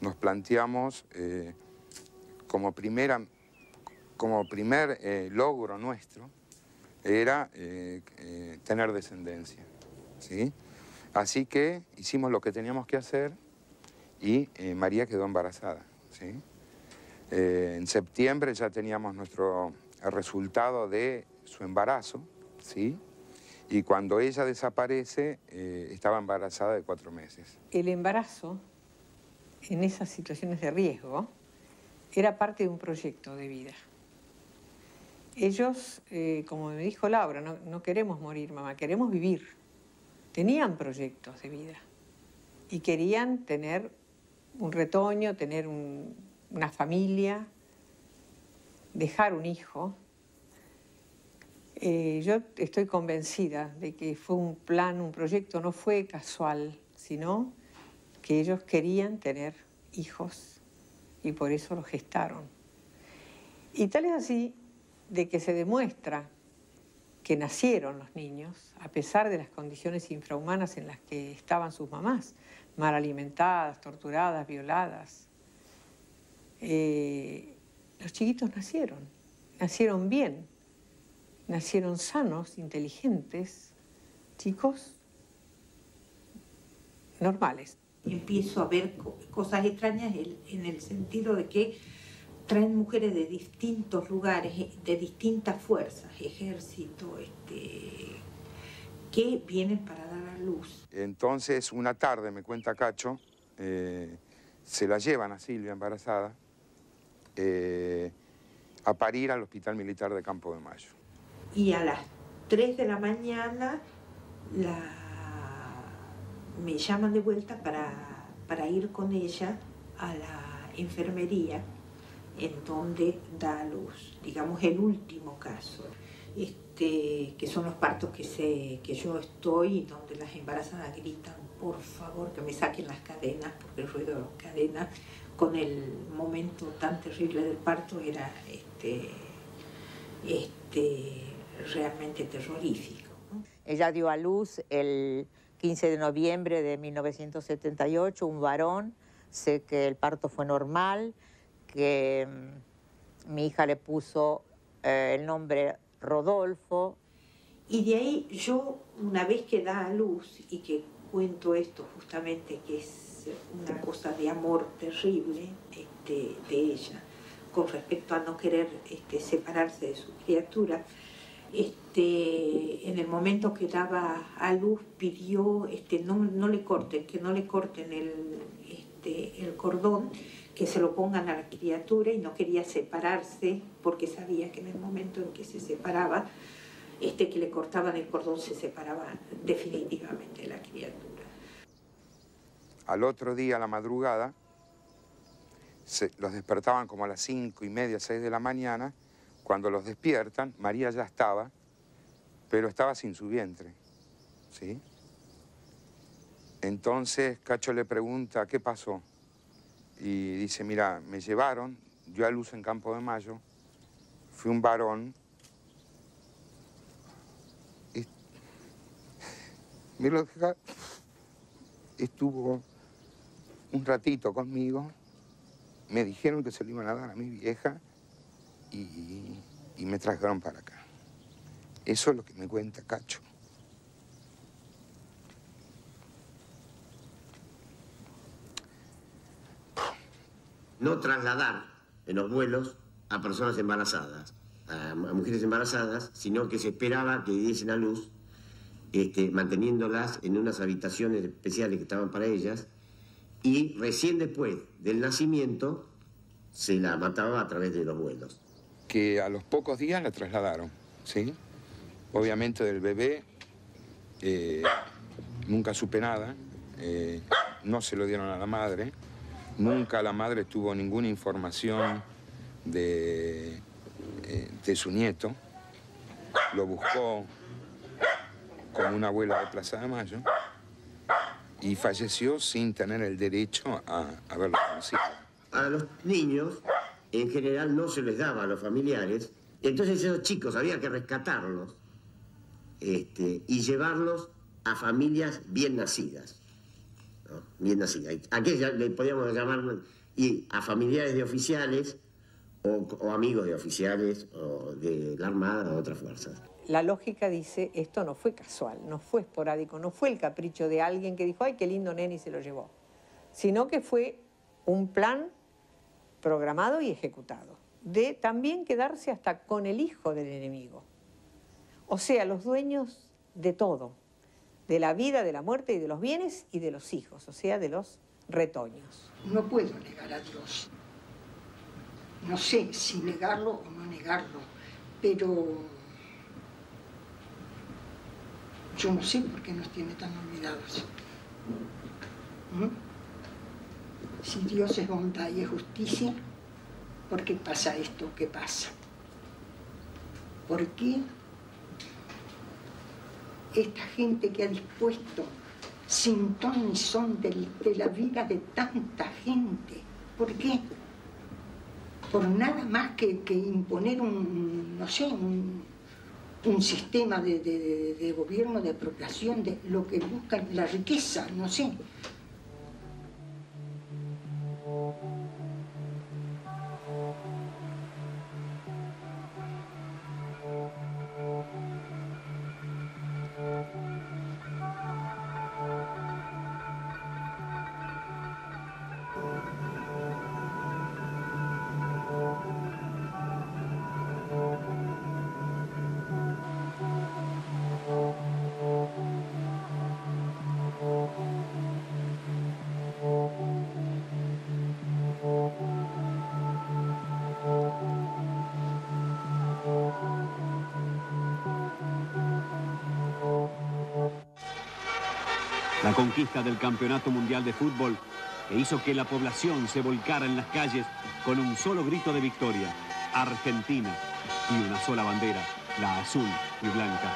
nos planteamos eh, como, primera, como primer eh, logro nuestro, era eh, eh, tener descendencia, ¿sí? Así que hicimos lo que teníamos que hacer y eh, María quedó embarazada, ¿sí? Eh, en septiembre ya teníamos nuestro resultado de su embarazo, ¿sí? Y cuando ella desaparece, eh, estaba embarazada de cuatro meses. El embarazo, en esas situaciones de riesgo, era parte de un proyecto de vida. Ellos, eh, como me dijo Laura, no, no queremos morir, mamá, queremos vivir. Tenían proyectos de vida y querían tener un retoño, tener un, una familia, dejar un hijo. Eh, yo estoy convencida de que fue un plan, un proyecto, no fue casual, sino que ellos querían tener hijos y por eso los gestaron. Y tal es así de que se demuestra que nacieron los niños, a pesar de las condiciones infrahumanas en las que estaban sus mamás, mal alimentadas, torturadas, violadas. Eh, los chiquitos nacieron, nacieron bien, nacieron sanos, inteligentes, chicos normales. Empiezo a ver cosas extrañas en el sentido de que traen mujeres de distintos lugares, de distintas fuerzas, ejército, este, que vienen para dar a luz. Entonces, una tarde, me cuenta Cacho, eh, se la llevan a Silvia embarazada eh, a parir al Hospital Militar de Campo de Mayo. Y a las tres de la mañana la, me llaman de vuelta para, para ir con ella a la enfermería, en donde da a luz, digamos, el último caso, este, que son los partos que, se, que yo estoy, y donde las embarazadas gritan, por favor, que me saquen las cadenas, porque el ruido de las cadenas, con el momento tan terrible del parto, era este, este, realmente terrorífico, ¿no? Ella dio a luz el quince de noviembre de mil novecientos setenta y ocho, un varón. Sé que el parto fue normal, que um, mi hija le puso eh, el nombre Rodolfo. Y de ahí yo, una vez que da a luz y que cuento esto justamente, que es una cosa de amor terrible este, de ella, con respecto a no querer este, separarse de su criatura, este, en el momento que daba a luz pidió este, no, no le corten, que no le corten el, este, el cordón, que se lo pongan a la criatura, y no quería separarse porque sabía que en el momento en que se separaba, este, que le cortaban el cordón, se separaba definitivamente de la criatura. Al otro día, a la madrugada, se, los despertaban como a las cinco y media, seis de la mañana. Cuando los despiertan, María ya estaba, pero estaba sin su vientre, ¿sí? Entonces Cacho le pregunta, ¿qué pasó? Y dice, mira, me llevaron, dio a luz en Campo de Mayo, fui un varón. Y me lo dejaron, estuvo un ratito conmigo, me dijeron que se lo iban a dar a mi vieja y, y me trajeron para acá. Eso es lo que me cuenta Cacho. No trasladar en los vuelos a personas embarazadas, a, a mujeres embarazadas, sino que se esperaba que diesen a luz, este, manteniéndolas en unas habitaciones especiales que estaban para ellas, y recién después del nacimiento se la mataba a través de los vuelos. Que a los pocos días la trasladaron, ¿sí? Obviamente del bebé eh, nunca supe nada, eh, no se lo dieron a la madre. Nunca la madre tuvo ninguna información de, eh, de su nieto. Lo buscó como una abuela de Plaza de Mayo y falleció sin tener el derecho a, a verlo conocido. A los niños, en general, no se les daba a los familiares. Entonces esos chicos había que rescatarlos este, y llevarlos a familias bien nacidas. ¿no? Viendo así. Aquí ya le podíamos llamar y a familiares de oficiales o, o amigos de oficiales o de la Armada o de otras fuerzas. La lógica dice, esto no fue casual, no fue esporádico, no fue el capricho de alguien que dijo, ay, qué lindo nene y se lo llevó, sino que fue un plan programado y ejecutado, de también quedarse hasta con el hijo del enemigo. O sea, los dueños de todo, de la vida, de la muerte y de los bienes y de los hijos, o sea, de los retoños. No puedo negar a Dios. No sé si negarlo o no negarlo, pero yo no sé por qué nos tiene tan olvidados. ¿Mm? Si Dios es bondad y es justicia, ¿por qué pasa esto que pasa? ¿Por qué esta gente que ha dispuesto sin ton ni son de, de la vida de tanta gente? ¿Por qué? Por nada más que, que imponer un, no sé, un, un sistema de, de, de gobierno, de apropiación, de lo que busca la riqueza, no sé. La conquista del Campeonato Mundial de Fútbol que hizo que la población se volcara en las calles con un solo grito de victoria, Argentina, y una sola bandera, la azul y blanca.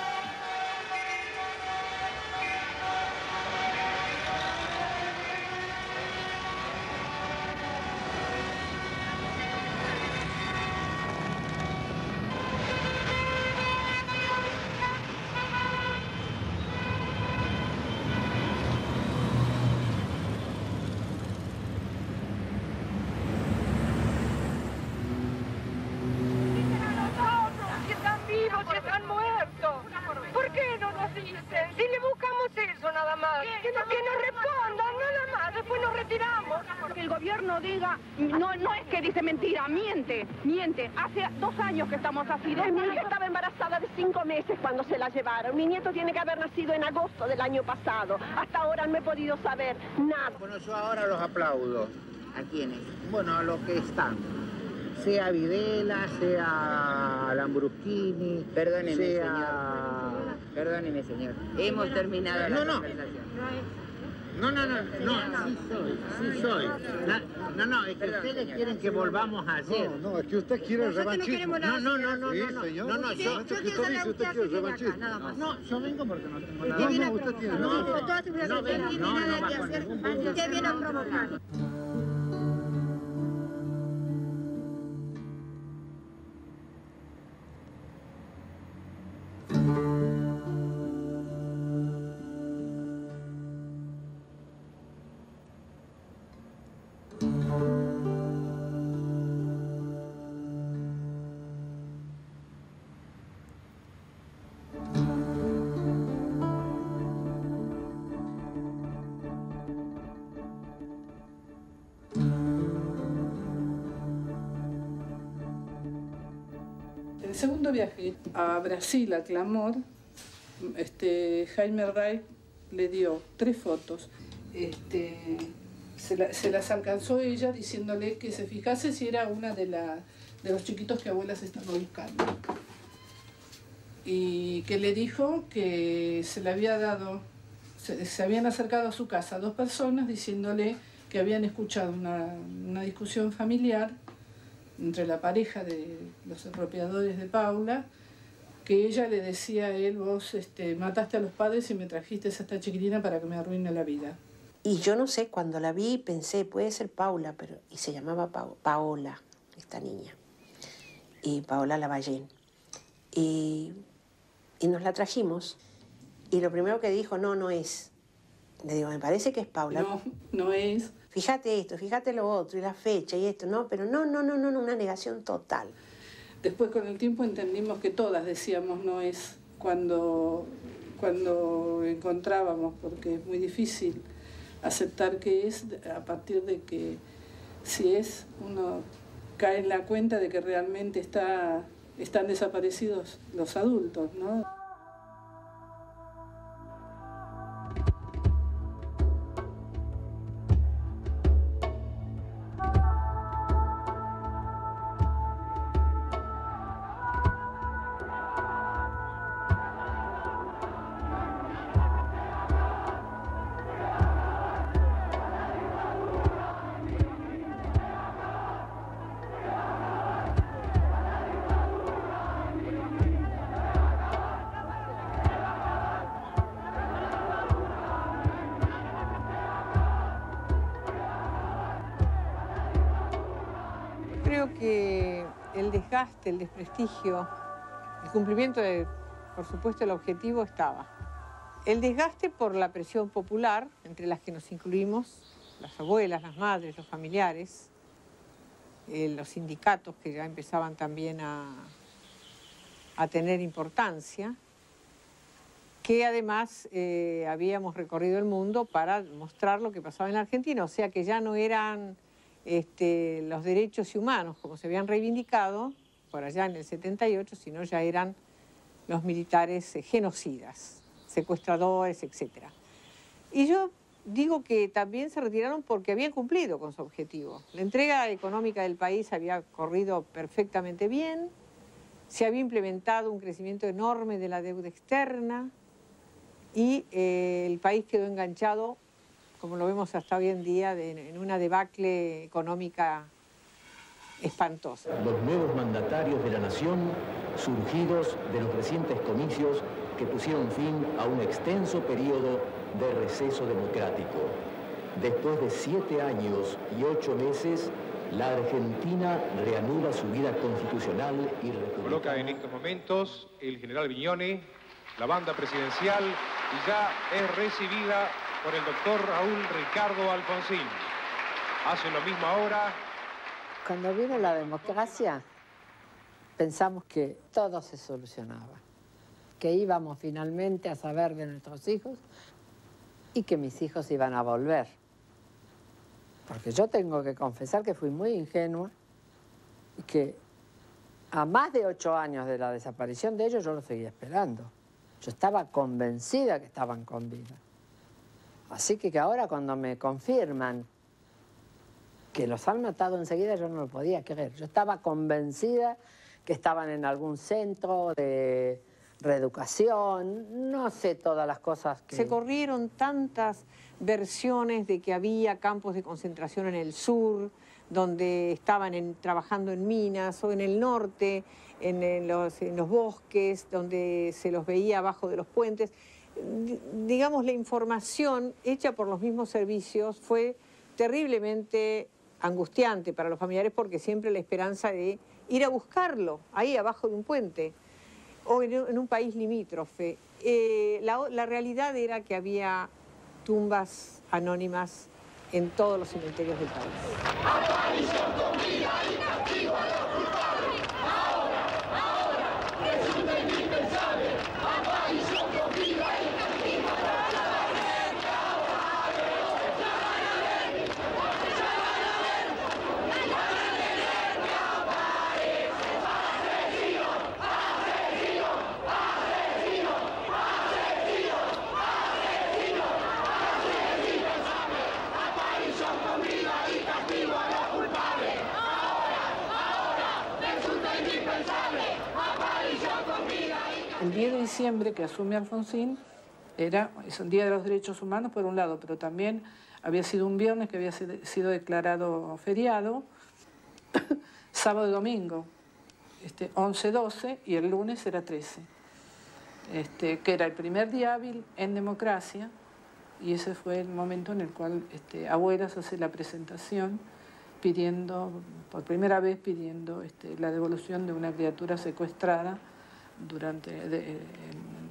Que estamos así. Mi hija estaba embarazada de cinco meses cuando se la llevaron. Mi nieto tiene que haber nacido en agosto del año pasado. Hasta ahora no he podido saber nada. Bueno, yo ahora los aplaudo. ¿A quiénes? Bueno, a los que están. Sea Videla, sea Lambrusquini, Perdóneme, sea... señor. Perdóneme, señor. Hemos terminado no, la no. conversación. No, no, no, no, sí soy, sí soy. La, no, no, es que Perdón, ustedes señor. quieren que volvamos a ayer. No, no, es que usted quiere el revanchismo. No, no, no, no, sí, no, no, señor. no, no, yo... Usted, usted dice, usted quiere el revanchismo. No, no, yo vengo porque no tengo nada. No, no, usted tiene. No, no, no, vengo, no, no, bajo ningún punto. Usted viene a provocar. El segundo viaje a Brasil, a Clamor, este, Jaime Ray le dio tres fotos. Este, se, la, se las alcanzó ella diciéndole que se fijase si era una de, la, de los chiquitos que abuelas estaba buscando. Y que le dijo que se le había dado, se, se habían acercado a su casa dos personas diciéndole que habían escuchado una, una discusión familiar entre la pareja de los apropiadores de Paula, que ella le decía a él, vos este, mataste a los padres y me trajiste a esta chiquitina para que me arruine la vida. Y yo no sé, cuando la vi pensé, puede ser Paula, pero y se llamaba pa Paola, esta niña, y Paola Lavallén. Y, y nos la trajimos, y lo primero que dijo, no, no es. Le digo, me parece que es Paula. No, no es. Fíjate esto, fíjate lo otro, y la fecha y esto, no, pero no, no, no, no, no, una negación total. Después con el tiempo entendimos que todas decíamos no es cuando, cuando encontrábamos, porque es muy difícil aceptar que es a partir de que si es, uno cae en la cuenta de que realmente está, están desaparecidos los adultos, ¿no? Creo que el desgaste, el desprestigio, el cumplimiento de, por supuesto, el objetivo estaba. El desgaste por la presión popular, entre las que nos incluimos, las abuelas, las madres, los familiares, eh, los sindicatos que ya empezaban también a, a tener importancia, que además eh, habíamos recorrido el mundo para mostrar lo que pasaba en la Argentina, o sea que ya no eran este, los derechos humanos como se habían reivindicado por allá en el setenta y ocho, sino ya eran los militares eh, genocidas, secuestradores, etcétera. Y yo digo que también se retiraron porque habían cumplido con su objetivo. La entrega económica del país había corrido perfectamente bien, se había implementado un crecimiento enorme de la deuda externa y eh, el país quedó enganchado, como lo vemos hasta hoy en día, de, en una debacle económica espantosa. Los nuevos mandatarios de la nación, surgidos de los recientes comicios que pusieron fin a un extenso periodo de receso democrático. Después de siete años y ocho meses, la Argentina reanuda su vida constitucional y republicana. Coloca en estos momentos el general Viñone, la banda presidencial, y ya es recibida por el doctor Raúl Ricardo Alfonsín. Hace lo mismo ahora. Cuando vino la democracia, pensamos que todo se solucionaba, que íbamos finalmente a saber de nuestros hijos y que mis hijos iban a volver. Porque yo tengo que confesar que fui muy ingenua y que a más de ocho años de la desaparición de ellos yo los seguía esperando. Yo estaba convencida que estaban con vida. Así que ahora cuando me confirman que los han matado enseguida, yo no lo podía creer. Yo estaba convencida que estaban en algún centro de reeducación, no sé todas las cosas que... Se corrieron tantas versiones de que había campos de concentración en el sur, donde estaban en, trabajando en minas, o en el norte, en, en, los, en los bosques, donde se los veía abajo de los puentes. D- digamos, la información hecha por los mismos servicios fue terriblemente angustiante para los familiares, porque siempre la esperanza de ir a buscarlo ahí abajo de un puente o en, en un país limítrofe. Eh, la, la realidad era que había tumbas anónimas en todos los cementerios del país. Aparición con vida y castigo a los culpables. Ahora, ahora, resulta indispensable. Aparición con vida y castigo a los culpables. Ahora, ya van a ver, ya van a ver, ya van a ver, van a tener que aparecer. Asesino, asesino, asesino, asesino, asesino, asesino. Aparición con vida y castigo a los culpables. Ahora, ahora, resulta indispensable. Aparición con vida y castigo. El diez de diciembre que asume Alfonsín era, es el Día de los Derechos Humanos por un lado, pero también había sido un viernes que había sido declarado feriado, sábado y domingo, este, once, doce, y el lunes era trece, este, que era el primer día hábil en democracia, y ese fue el momento en el cual este, Abuelas hace la presentación pidiendo, por primera vez pidiendo este, la devolución de una criatura secuestrada durante, de, en,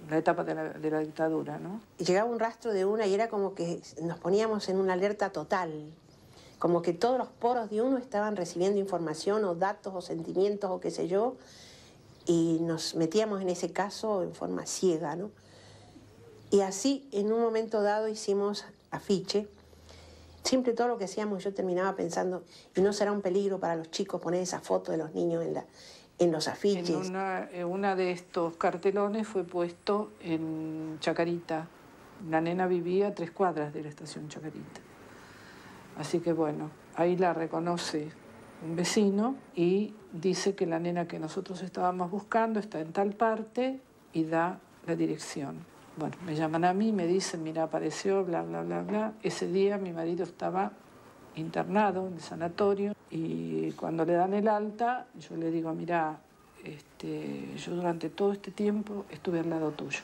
la etapa de la, de la dictadura, ¿no? Y llegaba un rastro de una y era como que nos poníamos en una alerta total, como que todos los poros de uno estaban recibiendo información o datos o sentimientos o qué sé yo, y nos metíamos en ese caso en forma ciega, ¿no? Y así, en un momento dado, hicimos afiche. Siempre todo lo que hacíamos yo terminaba pensando, ¿y no será un peligro para los chicos poner esa foto de los niños en, la, en los afiches? En una, en una de estos cartelones fue puesto en Chacarita. La nena vivía a tres cuadras de la estación Chacarita. Así que bueno, ahí la reconoce un vecino y dice que la nena que nosotros estábamos buscando está en tal parte y da la dirección. Bueno, me llaman a mí, me dicen, mira, apareció, bla, bla, bla, bla. Ese día mi marido estaba internado en el sanatorio y cuando le dan el alta, yo le digo, mira, este, yo durante todo este tiempo estuve al lado tuyo.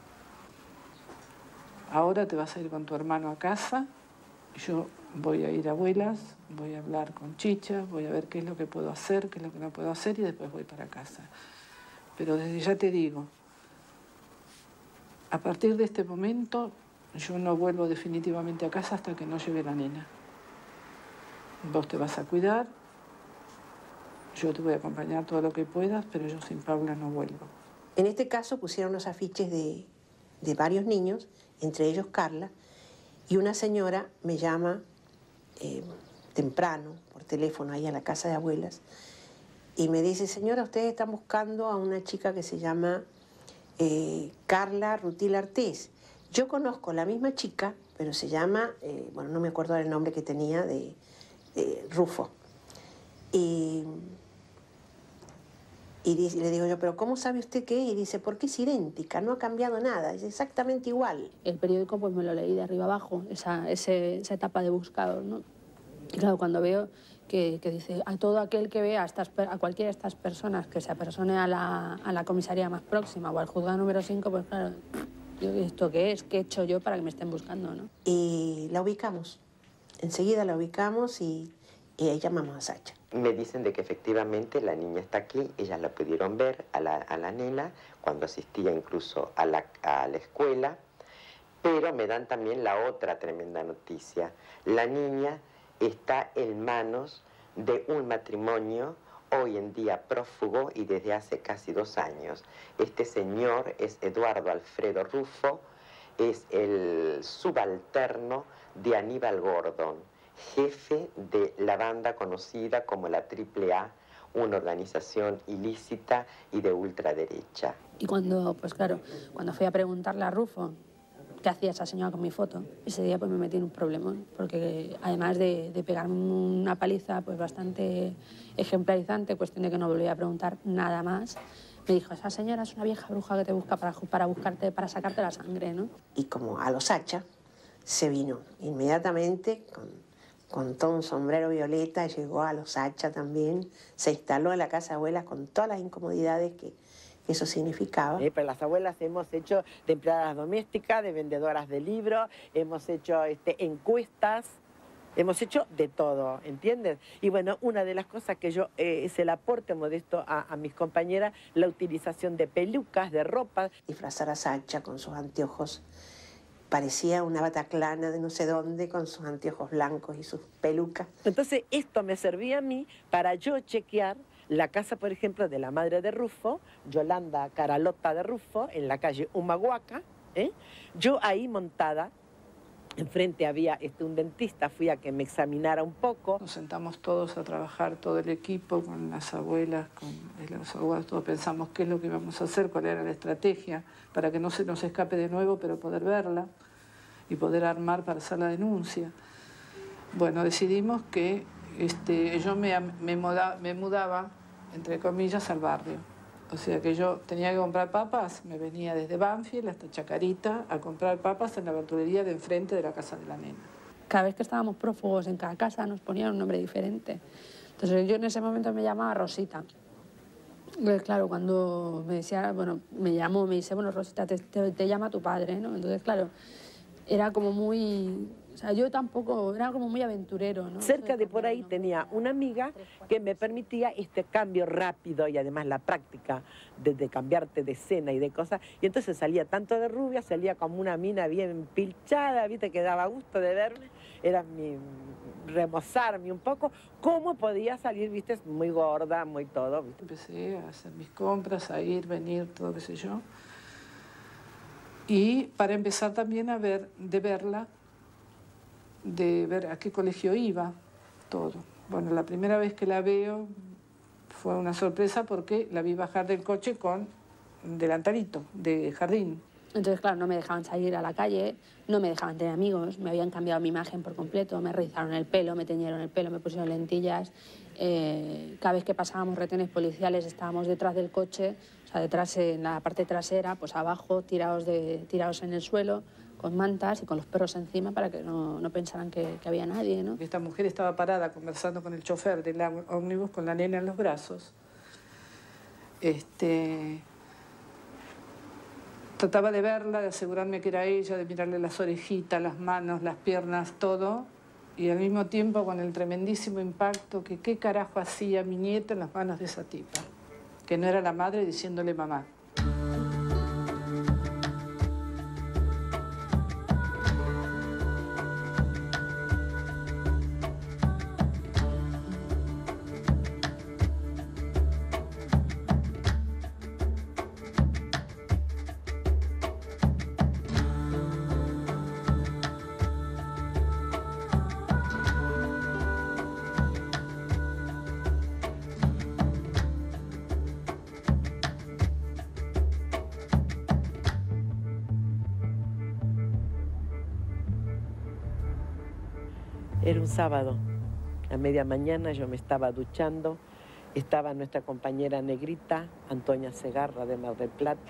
Ahora te vas a ir con tu hermano a casa, yo voy a ir a abuelas, voy a hablar con Chicha, voy a ver qué es lo que puedo hacer, qué es lo que no puedo hacer y después voy para casa. Pero desde ya te digo, a partir de este momento, yo no vuelvo definitivamente a casa hasta que no lleve la nena. Vos te vas a cuidar, yo te voy a acompañar todo lo que puedas, pero yo sin Paula no vuelvo. En este caso pusieron los afiches de, de varios niños, entre ellos Carla, y una señora me llama eh, temprano, por teléfono, ahí a la casa de abuelas, y me dice, señora, ustedes están buscando a una chica que se llama Eh, Carla Rutil Artés. Yo conozco la misma chica, pero se llama, eh, bueno, no me acuerdo del nombre que tenía, de, de Rufo. Y, y dice, le digo yo, pero ¿cómo sabe usted qué? Y dice, porque es idéntica, no ha cambiado nada, es exactamente igual. El periódico pues me lo leí de arriba abajo, esa, ese, esa etapa de buscador, ¿no? Y claro, cuando veo que, que dice a todo aquel que vea a, estas, a cualquiera de estas personas que se apersone a la, a la comisaría más próxima o al juzgado número cinco, pues claro, yo, ¿esto qué es? ¿Qué he hecho yo para que me estén buscando, no? Y la ubicamos, enseguida la ubicamos y, y ahí llamamos a Sacha. Me dicen de que efectivamente la niña está aquí, ellas la pudieron ver a la, a la nena cuando asistía incluso a la, a la escuela, pero me dan también la otra tremenda noticia. La niña está en manos de un matrimonio hoy en día prófugo y desde hace casi dos años. Este señor es Eduardo Alfredo Rufo, es el subalterno de Aníbal Gordon, jefe de la banda conocida como la Triple A, una organización ilícita y de ultraderecha. Y cuando, pues claro, cuando fui a preguntarle a Rufo qué hacía esa señora con mi foto, ese día pues me metí en un problemón, porque además de, de pegarme una paliza pues bastante ejemplarizante, cuestión de que no volví a preguntar nada más, me dijo, esa señora es una vieja bruja que te busca para, para buscarte, para sacarte la sangre, ¿no? Y como a los Sacha, se vino inmediatamente con, con todo un sombrero violeta, llegó a los Sacha también, se instaló en la casa de abuelas con todas las incomodidades que eso significaba. Eh, pero las abuelas hemos hecho de empleadas domésticas, de vendedoras de libros, hemos hecho este, encuestas, hemos hecho de todo, ¿entiendes? Y bueno, una de las cosas que yo, eh, es el aporte modesto a, a mis compañeras, la utilización de pelucas, de ropa. Disfrazar a Sacha con sus anteojos, parecía una bataclana de no sé dónde, con sus anteojos blancos y sus pelucas. Entonces esto me servía a mí para yo chequear la casa, por ejemplo, de la madre de Rufo, Yolanda Caralota de Rufo, en la calle Humahuaca, ¿eh? Yo ahí montada, enfrente había este, un dentista, fui a que me examinara un poco. Nos sentamos todos a trabajar, todo el equipo, con las abuelas, con los abuelos, todos pensamos qué es lo que íbamos a hacer, cuál era la estrategia, para que no se nos escape de nuevo, pero poder verla y poder armar para hacer la denuncia. Bueno, decidimos que Este, yo me, me, muda, me mudaba, entre comillas, al barrio. O sea que yo tenía que comprar papas, me venía desde Banfield hasta Chacarita a comprar papas en la verdulería de enfrente de la casa de la nena. Cada vez que estábamos prófugos en cada casa nos ponían un nombre diferente. Entonces yo en ese momento me llamaba Rosita. Entonces, claro, cuando me decía, bueno, me llamó, me dice, bueno, Rosita, te, te, te llama tu padre, ¿no? Entonces, claro, era como muy... O sea, yo tampoco, era como muy aventurero, ¿no? Cerca de por ahí tenía una amiga que me permitía este cambio rápido y además la práctica de, de cambiarte de escena y de cosas. Y entonces salía tanto de rubia, salía como una mina bien pilchada, ¿viste? Que daba gusto de verme. Era mi, remozarme un poco. ¿Cómo podía salir, viste? Muy gorda, muy todo, ¿viste? Empecé a hacer mis compras, a ir, venir, todo qué sé yo. Y para empezar también a ver, de verla, de ver a qué colegio iba, todo. Bueno, la primera vez que la veo fue una sorpresa porque la vi bajar del coche con un delantalito de jardín. Entonces, claro, no me dejaban salir a la calle, no me dejaban tener amigos, me habían cambiado mi imagen por completo, me rizaron el pelo, me teñieron el pelo, me pusieron lentillas. Eh, cada vez que pasábamos retenes policiales estábamos detrás del coche, o sea, detrás en la parte trasera, pues abajo, tirados, de, tirados en el suelo, con mantas y con los perros encima para que no, no pensaran que, que había nadie, ¿no? Esta mujer estaba parada conversando con el chofer del ómnibus con la nena en los brazos. Este, trataba de verla, de asegurarme que era ella, de mirarle las orejitas, las manos, las piernas, todo. Y al mismo tiempo con el tremendísimo impacto que qué carajo hacía mi nieta en las manos de esa tipa. Que no era la madre diciéndole mamá. Era un sábado, a media mañana yo me estaba duchando, estaba nuestra compañera negrita, Antonia Segarra de Mar del Plata,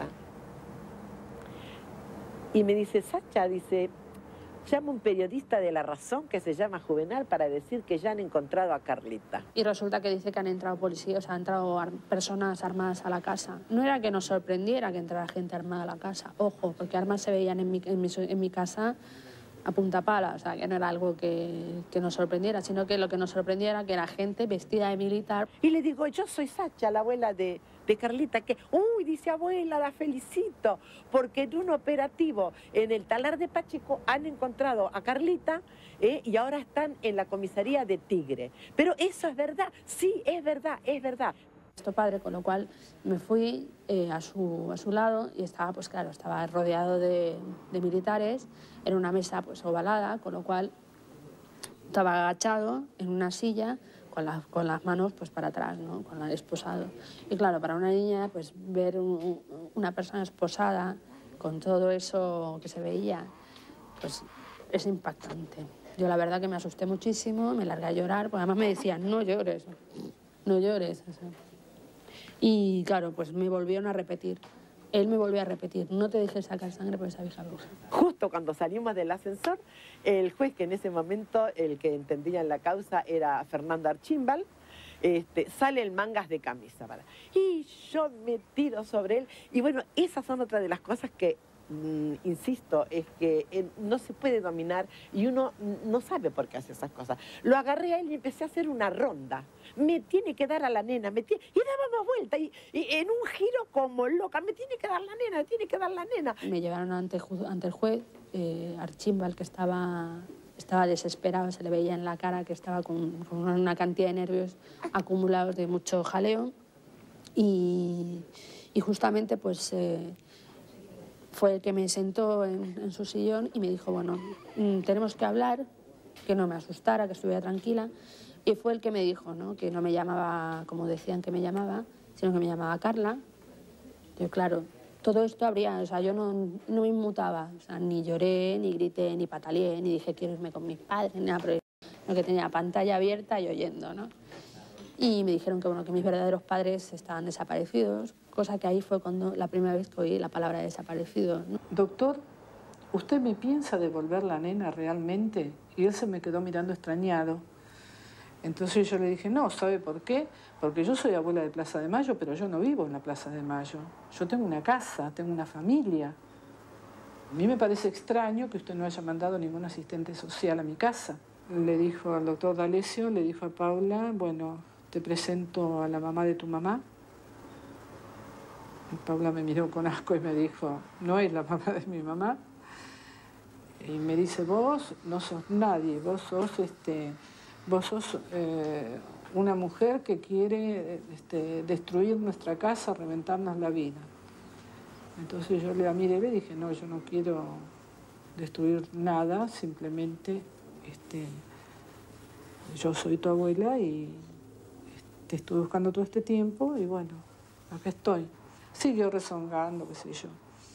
y me dice, Sacha, dice, llama un periodista de La Razón que se llama Juvenal para decir que ya han encontrado a Carlita. Y resulta que dice que han entrado policías, o sea, han entrado ar personas armadas a la casa. No era que nos sorprendiera que entrara gente armada a la casa, ojo, porque armas se veían en mi, en mi, en mi casa a punta pala, o sea, que no era algo que, que nos sorprendiera, sino que lo que nos sorprendiera que era gente vestida de militar. Y le digo, yo soy Sacha, la abuela de, de Carlita, que, uy, dice abuela, la felicito, porque en un operativo en el Talar de Pacheco han encontrado a Carlita eh, y ahora están en la comisaría de Tigre. Pero eso es verdad, sí, es verdad, es verdad. Esto padre, con lo cual me fui eh, a, su, a su lado y estaba, pues claro, estaba rodeado de, de militares, en una mesa pues ovalada, con lo cual estaba agachado en una silla con, la, con las manos pues para atrás, ¿no? Con el esposado. Y claro, para una niña pues ver un, una persona esposada con todo eso que se veía, pues es impactante. Yo la verdad que me asusté muchísimo, me largué a llorar, porque además me decían, no llores, no llores. O sea. Y claro, pues me volvieron a repetir. Él me volvió a repetir, no te dejes sacar sangre por esa vieja bruja. Justo cuando salimos del ascensor, el juez, que en ese momento el que entendía en la causa era Fernando Archimbal, este, sale en mangas de camisa. ¿Verdad? Y yo me tiro sobre él. Y bueno, esas son otras de las cosas que, mm, insisto, es que eh, no se puede dominar y uno no sabe por qué hace esas cosas. Lo agarré a él y empecé a hacer una ronda. Me tiene que dar a la nena, me tiene... y dábamos vuelta, y, y en un giro como loca, me tiene que dar la nena, me tiene que dar la nena. Me llevaron ante, ante el juez, eh, Archimbal, que estaba, estaba desesperado, se le veía en la cara que estaba con, con una cantidad de nervios acumulados de mucho jaleo, y, y justamente pues eh, fue el que me sentó en, en su sillón y me dijo, bueno, tenemos que hablar, que no me asustara, que estuviera tranquila. Y fue el que me dijo, ¿no? Que no me llamaba como decían que me llamaba, sino que me llamaba Carla. Yo, claro, todo esto habría, o sea, yo no, no me inmutaba, o sea, ni lloré, ni grité, ni pataleé, ni dije quiero irme con mis padres, ni nada, pero lo que tenía la pantalla abierta y oyendo, ¿no? Y me dijeron que, bueno, que mis verdaderos padres estaban desaparecidos, cosa que ahí fue cuando la primera vez que oí la palabra desaparecido, ¿no? Doctor, ¿usted me piensa devolver la nena realmente? Y él se me quedó mirando extrañado. Entonces yo le dije, no, ¿sabe por qué? Porque yo soy abuela de Plaza de Mayo, pero yo no vivo en la Plaza de Mayo. Yo tengo una casa, tengo una familia. A mí me parece extraño que usted no haya mandado ningún asistente social a mi casa. Le dijo al doctor D'Alessio, le dijo a Paula, bueno, te presento a la mamá de tu mamá. Y Paula me miró con asco y me dijo, no es la mamá de mi mamá. Y me dice, vos no sos nadie, vos sos, este, vos sos eh, una mujer que quiere este, destruir nuestra casa, reventarnos la vida. Entonces yo la miré y le dije, no, yo no quiero destruir nada, simplemente este, yo soy tu abuela y te estuve buscando todo este tiempo y bueno, acá estoy. Siguió rezongando, qué sé yo.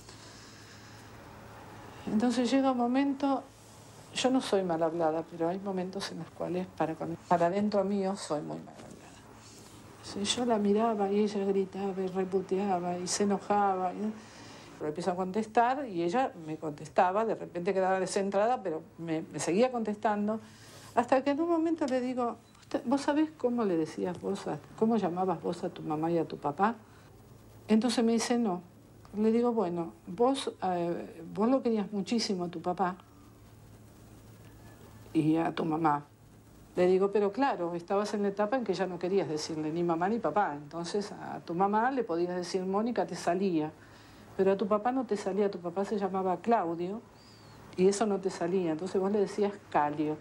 Entonces llega un momento, yo no soy mal hablada, pero hay momentos en los cuales para, para adentro mío soy muy mal hablada. Entonces, yo la miraba y ella gritaba y reputeaba y se enojaba. Y... Pero empiezo a contestar y ella me contestaba, de repente quedaba descentrada, pero me, me seguía contestando, hasta que en un momento le digo, ¿vos sabés cómo le decías vos, a, cómo llamabas vos a tu mamá y a tu papá? Entonces me dice, no. Le digo, bueno, vos, eh, vos lo querías muchísimo a tu papá y a tu mamá. Le digo, pero claro, estabas en la etapa en que ya no querías decirle ni mamá ni papá. Entonces a tu mamá le podías decir Mónica, te salía. Pero a tu papá no te salía, tu papá se llamaba Claudio y eso no te salía. Entonces vos le decías Calio.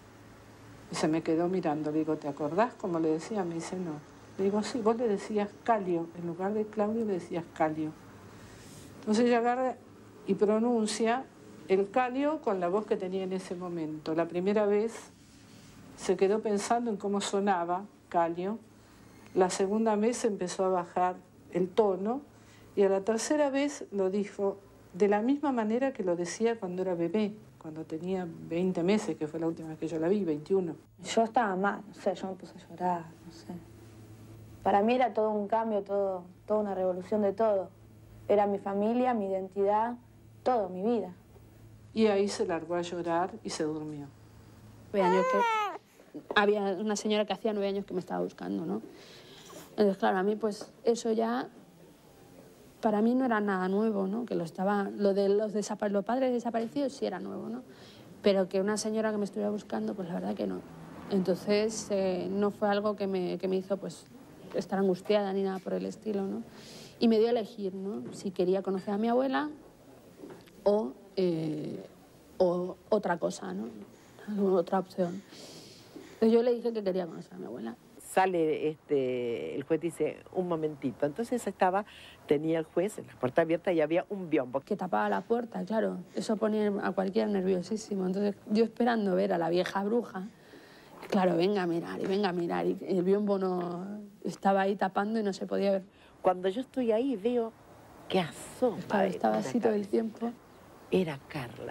Y se me quedó mirando. Le digo, ¿te acordás cómo le decía? Me dice, no. Le digo, sí, vos le decías Calio. En lugar de Claudio le decías Calio. Entonces ella agarra y pronuncia el Calio con la voz que tenía en ese momento. La primera vez se quedó pensando en cómo sonaba Calio. La segunda vez empezó a bajar el tono. Y a la tercera vez lo dijo de la misma manera que lo decía cuando era bebé, cuando tenía veinte meses, que fue la última vez que yo la vi, veintiuno. Yo estaba mal, no sé, yo me puse a llorar, no sé. Para mí era todo un cambio, todo, toda una revolución de todo. Era mi familia, mi identidad, todo, mi vida. Y ahí se largó a llorar y se durmió. Nueve años que... Había una señora que hacía nueve años que me estaba buscando, ¿no? Entonces, claro, a mí pues eso ya... Para mí no era nada nuevo, ¿no? Que lo estaba... Lo de los, desapa... los padres desaparecidos sí era nuevo, ¿no? Pero que una señora que me estuviera buscando, pues la verdad que no. Entonces, eh, no fue algo que me, que me hizo, pues, estar angustiada ni nada por el estilo, ¿no? Y me dio a elegir, ¿no? Si quería conocer a mi abuela o, eh, o otra cosa, ¿no? Otra opción. Entonces yo le dije que quería conocer a mi abuela. Sale este, el juez dice, un momentito. Entonces estaba, tenía el juez en la puerta abierta y había un biombo. Que tapaba la puerta, claro. Eso ponía a cualquiera nerviosísimo. Entonces yo esperando ver a la vieja bruja, claro, venga a mirar y venga a mirar. Y el biombo no estaba ahí tapando y no se podía ver. Cuando yo estoy ahí veo que asoma. Estaba, estaba así todo el tiempo. Era Carla.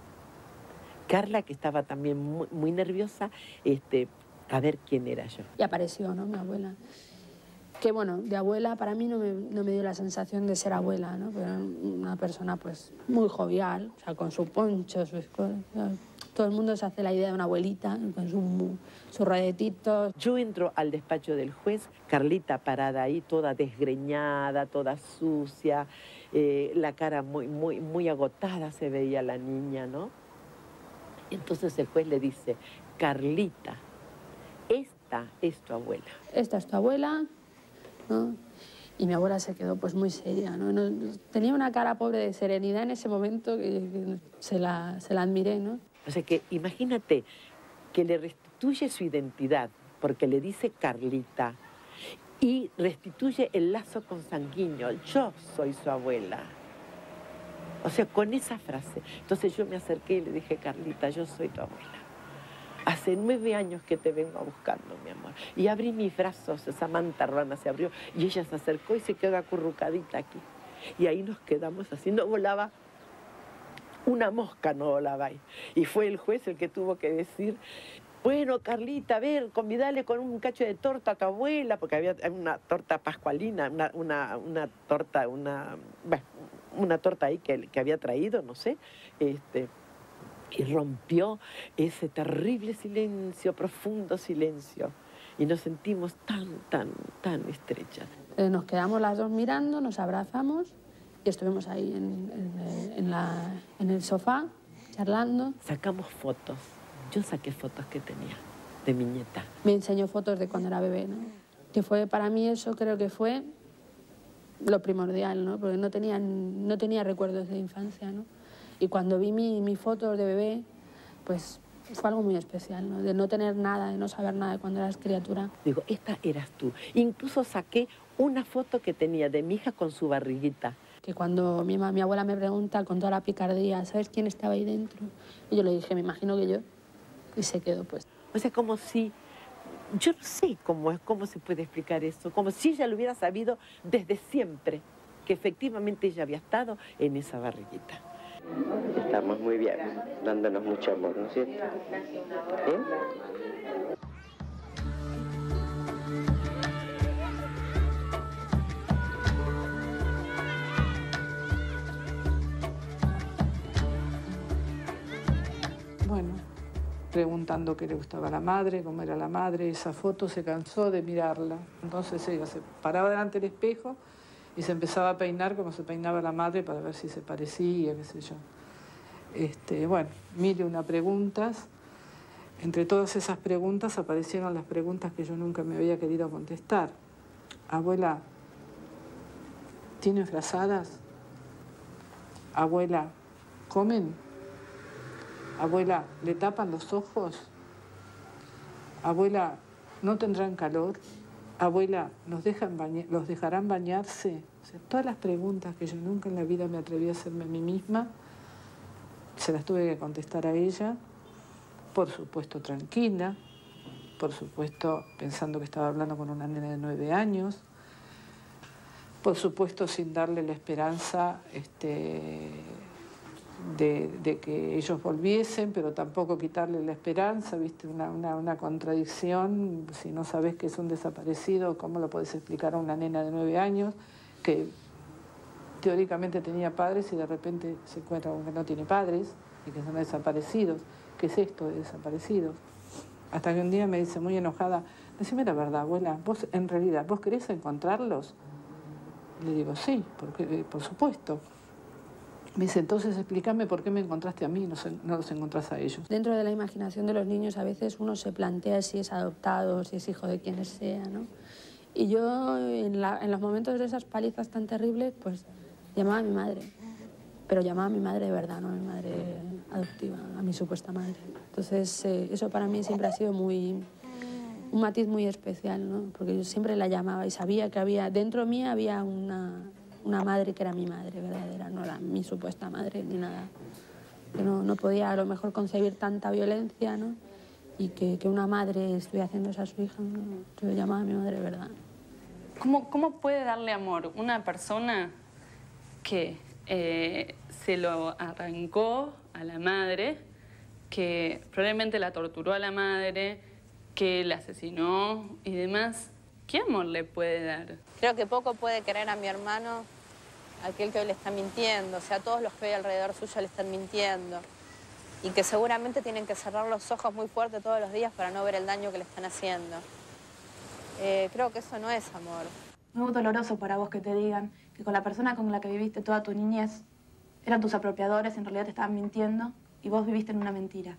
Carla que estaba también muy, muy nerviosa, este, a ver quién era yo. Y apareció, ¿no? Mi abuela. Que bueno, de abuela para mí no me, no me dio la sensación de ser abuela, ¿no? Pero una persona pues muy jovial, o sea, con su poncho, sus cosas. Todo el mundo se hace la idea de una abuelita, con su, sus redetitos. Yo entro al despacho del juez, Carlita parada ahí, toda desgreñada, toda sucia, eh, la cara muy, muy, muy agotada se veía la niña, ¿no? Y entonces el juez le dice, Carlita, esta es tu abuela. Esta es tu abuela, ¿no? Y mi abuela se quedó pues muy seria, ¿no? Tenía una cara pobre de serenidad en ese momento que, que se, la, se la admiré, ¿no? O sea que imagínate que le restituye su identidad, porque le dice Carlita, y restituye el lazo consanguíneo. Yo soy su abuela. O sea, con esa frase. Entonces yo me acerqué y le dije, Carlita, yo soy tu abuela. Hace nueve años que te vengo buscando, mi amor. Y abrí mis brazos, esa manta rana se abrió, y ella se acercó y se quedó acurrucadita aquí. Y ahí nos quedamos así, no volaba. Una mosca no volaba ahí. Y fue el juez el que tuvo que decir, bueno, Carlita, a ver, convidale con un cacho de torta a tu abuela, porque había una torta pascualina, una, una, una torta, una, bueno, una torta ahí que, que había traído, no sé, este, y rompió ese terrible silencio, profundo silencio, y nos sentimos tan, tan, tan estrechas. Eh, nos quedamos las dos mirando, nos abrazamos y estuvimos ahí en, en, en, la, en el sofá, charlando. Sacamos fotos. Yo saqué fotos que tenía de mi nieta. Me enseñó fotos de cuando era bebé, ¿no? Que fue, para mí eso creo que fue lo primordial, ¿no? Porque no tenía, no tenía recuerdos de infancia, ¿no? Y cuando vi mi, mi foto de bebé, pues fue algo muy especial, ¿no? De no tener nada, de no saber nada de cuando eras criatura. Digo, esta eras tú. Incluso saqué una foto que tenía de mi hija con su barriguita. Que cuando mi, mi abuela me pregunta con toda la picardía, ¿sabes quién estaba ahí dentro? Y yo le dije, me imagino que yo. Y se quedó, pues. O sea, como si... Yo no sé cómo es, cómo se puede explicar eso. Como si ella lo hubiera sabido desde siempre, que efectivamente ella había estado en esa barriguita. Estamos muy bien, dándonos mucho amor, ¿no es cierto? ¿Eh? Bueno, preguntando qué le gustaba a la madre, cómo era la madre, esa foto, se cansó de mirarla. Entonces ella se paraba delante del espejo y se empezaba a peinar como se peinaba la madre para ver si se parecía, qué sé yo. Este, bueno, mire una preguntas. Entre todas esas preguntas aparecieron las preguntas que yo nunca me había querido contestar. Abuela, ¿tienen frazadas? Abuela, ¿comen? Abuela, ¿le tapan los ojos? Abuela, ¿no tendrán calor? Abuela, ¿nos dejan bañar, ¿los dejarán bañarse? O sea, todas las preguntas que yo nunca en la vida me atreví a hacerme a mí misma, se las tuve que contestar a ella, por supuesto tranquila, por supuesto pensando que estaba hablando con una nena de nueve años, por supuesto sin darle la esperanza este, de, de que ellos volviesen, pero tampoco quitarle la esperanza, ¿viste? Una, una, una contradicción. Si no sabes que es un desaparecido, ¿cómo lo podés explicar a una nena de nueve años que teóricamente tenía padres y de repente se encuentra con que no tiene padres y que son desaparecidos? ¿Qué es esto de desaparecidos? Hasta que un día me dice muy enojada, decime la verdad, abuela, vos en realidad, ¿vos querés encontrarlos? Le digo, sí, porque, por supuesto. Me dice, entonces explícame por qué me encontraste a mí y no, no los encontrás a ellos. Dentro de la imaginación de los niños a veces uno se plantea si es adoptado, si es hijo de quienes sea, ¿no? Y yo en, la, en los momentos de esas palizas tan terribles, pues llamaba a mi madre. Pero llamaba a mi madre de verdad, no a mi madre adoptiva, a mi supuesta madre. Entonces eh, eso para mí siempre ha sido muy... un matiz muy especial, ¿no? Porque yo siempre la llamaba y sabía que había... Dentro mí había una... una madre que era mi madre verdadera, no era mi supuesta madre ni nada. Que no, no podía a lo mejor concebir tanta violencia, ¿no? Y que, que una madre estuviera haciendo eso a su hija, ¿no? Yo le llamaba a mi madre verdad. ¿Cómo, cómo puede darle amor una persona que eh, se lo arrancó a la madre, que probablemente la torturó a la madre, que la asesinó y demás? ¿Qué amor le puede dar? Creo que poco puede querer a mi hermano aquel que hoy le está mintiendo. O sea, todos los que hoy alrededor suyo le están mintiendo. Y que seguramente tienen que cerrar los ojos muy fuerte todos los días para no ver el daño que le están haciendo. Eh, creo que eso no es amor. Es muy doloroso para vos que te digan que con la persona con la que viviste toda tu niñez eran tus apropiadores, en realidad te estaban mintiendo y vos viviste en una mentira.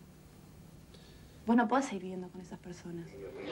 Vos no podés seguir viviendo con esas personas.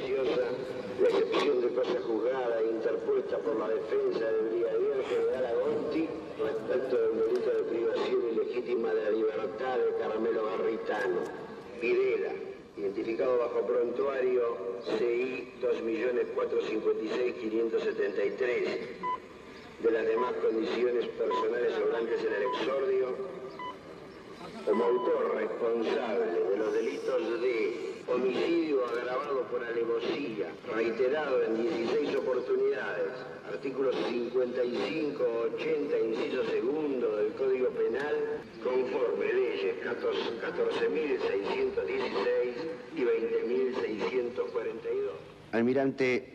La excepción de cosa juzgada interpuesta por la defensa del brigadier general Agonti respecto del delito de privación ilegítima de la libertad de Caramelo Garritano. Videla, identificado bajo prontuario C I dos millones cuatrocientos cincuenta y seis mil quinientos setenta y tres. De las demás condiciones personales sobrantes en el exordio, como autor responsable de los delitos de homicidio agravado por alevosía, reiterado en dieciséis oportunidades, artículos cincuenta y cinco, ochenta, inciso segundo del Código Penal, conforme leyes catorce mil seiscientos dieciséis y veinte mil seiscientos cuarenta y dos. Almirante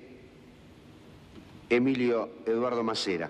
Emilio Eduardo Macera,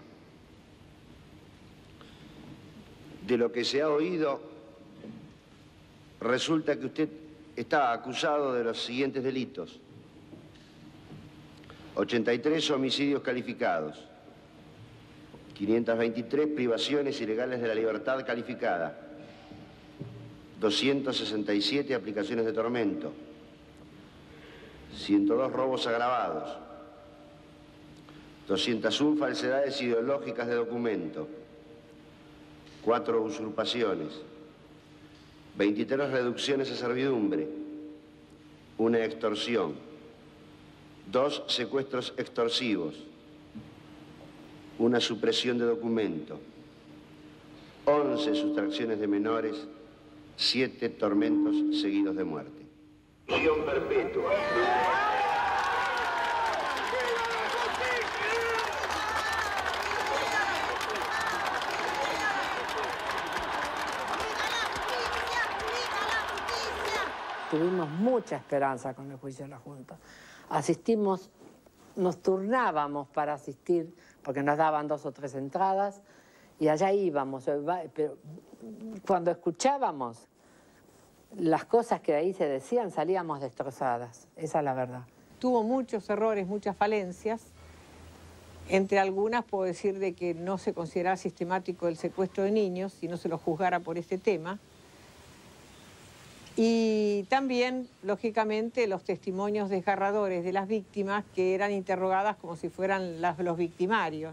de lo que se ha oído, resulta que usted está acusado de los siguientes delitos: ochenta y tres homicidios calificados, quinientas veintitrés privaciones ilegales de la libertad calificada, doscientas sesenta y siete aplicaciones de tormento, ciento dos robos agravados, doscientas una falsedades ideológicas de documento, cuatro usurpaciones, veintitrés reducciones a servidumbre, una extorsión, dos secuestros extorsivos, una supresión de documento, once sustracciones de menores, siete tormentos seguidos de muerte. Prisión perpetua. Tuvimos mucha esperanza con el juicio de la Junta. Asistimos, nos turnábamos para asistir, porque nos daban dos o tres entradas, y allá íbamos. Pero cuando escuchábamos las cosas que ahí se decían, salíamos destrozadas. Esa es la verdad. Tuvo muchos errores, muchas falencias. Entre algunas puedo decir de que no se consideraba sistemático el secuestro de niños y no se lo juzgara por este tema. Y también, lógicamente, los testimonios desgarradores de las víctimas que eran interrogadas como si fueran las, los victimarios.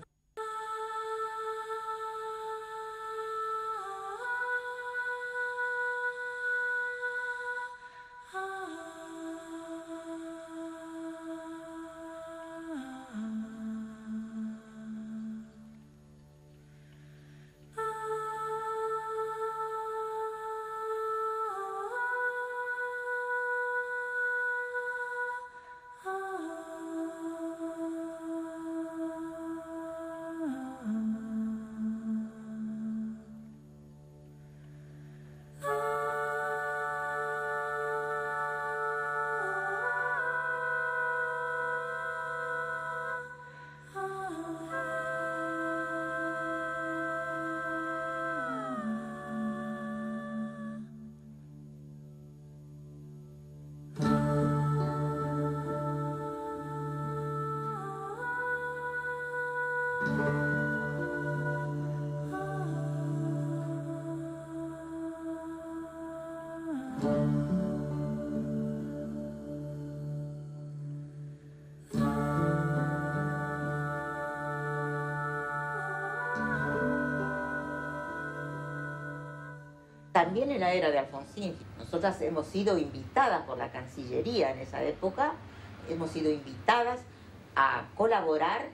También en la era de Alfonsín, nosotras hemos sido invitadas por la Cancillería en esa época, hemos sido invitadas a colaborar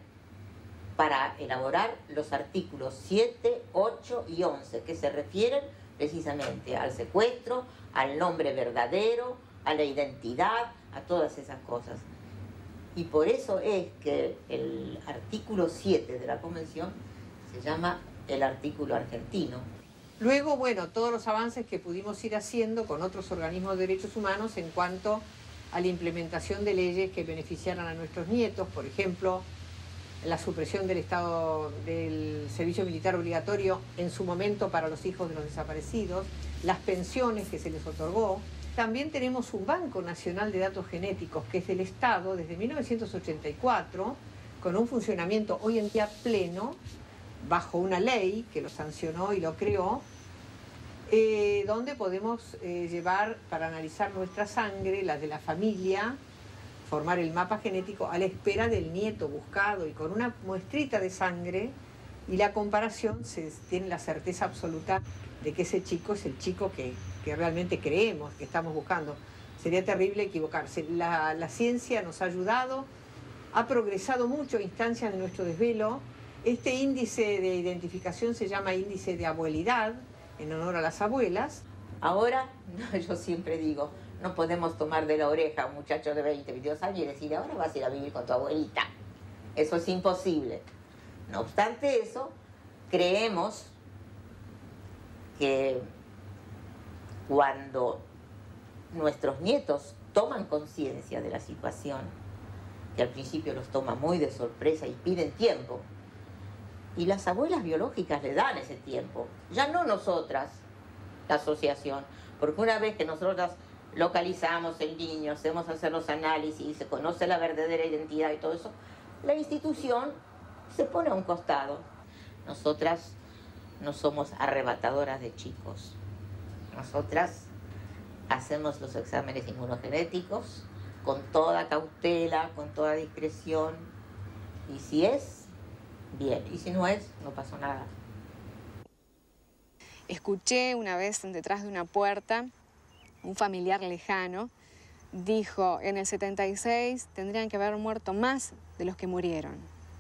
para elaborar los artículos siete, ocho y once, que se refieren precisamente al secuestro, al nombre verdadero, a la identidad, a todas esas cosas. Y por eso es que el artículo siete de la Convención se llama el artículo argentino. Luego, bueno, todos los avances que pudimos ir haciendo con otros organismos de derechos humanos en cuanto a la implementación de leyes que beneficiaran a nuestros nietos, por ejemplo, la supresión del estado del servicio militar obligatorio en su momento para los hijos de los desaparecidos, las pensiones que se les otorgó. También tenemos un Banco Nacional de Datos Genéticos, que es del Estado desde mil novecientos ochenta y cuatro, con un funcionamiento hoy en día pleno, bajo una ley que lo sancionó y lo creó, eh, donde podemos eh, llevar para analizar nuestra sangre, la de la familia, formar el mapa genético a la espera del nieto buscado, y con una muestrita de sangre y la comparación se tiene la certeza absoluta de que ese chico es el chico que, que realmente creemos que estamos buscando. Sería terrible equivocarse. La, la ciencia nos ha ayudado, ha progresado mucho a instancias de nuestro desvelo. Este índice de identificación se llama índice de abuelidad, en honor a las abuelas. Ahora, yo siempre digo, no podemos tomar de la oreja a un muchacho de veinte, veintidós años y decirle, ahora vas a ir a vivir con tu abuelita. Eso es imposible. No obstante eso, creemos que cuando nuestros nietos toman conciencia de la situación, que al principio los toma muy de sorpresa y piden tiempo, y las abuelas biológicas le dan ese tiempo, ya no nosotras, la asociación, porque una vez que nosotras localizamos el niño, hacemos hacer los análisis, se conoce la verdadera identidad y todo eso, la institución se pone a un costado. Nosotras no somos arrebatadoras de chicos. Nosotras hacemos los exámenes inmunogenéticos con toda cautela, con toda discreción. Y si es, bien. Y si no es, no pasó nada. Escuché una vez detrás de una puerta, un familiar lejano dijo, en el setenta y seis tendrían que haber muerto más de los que murieron.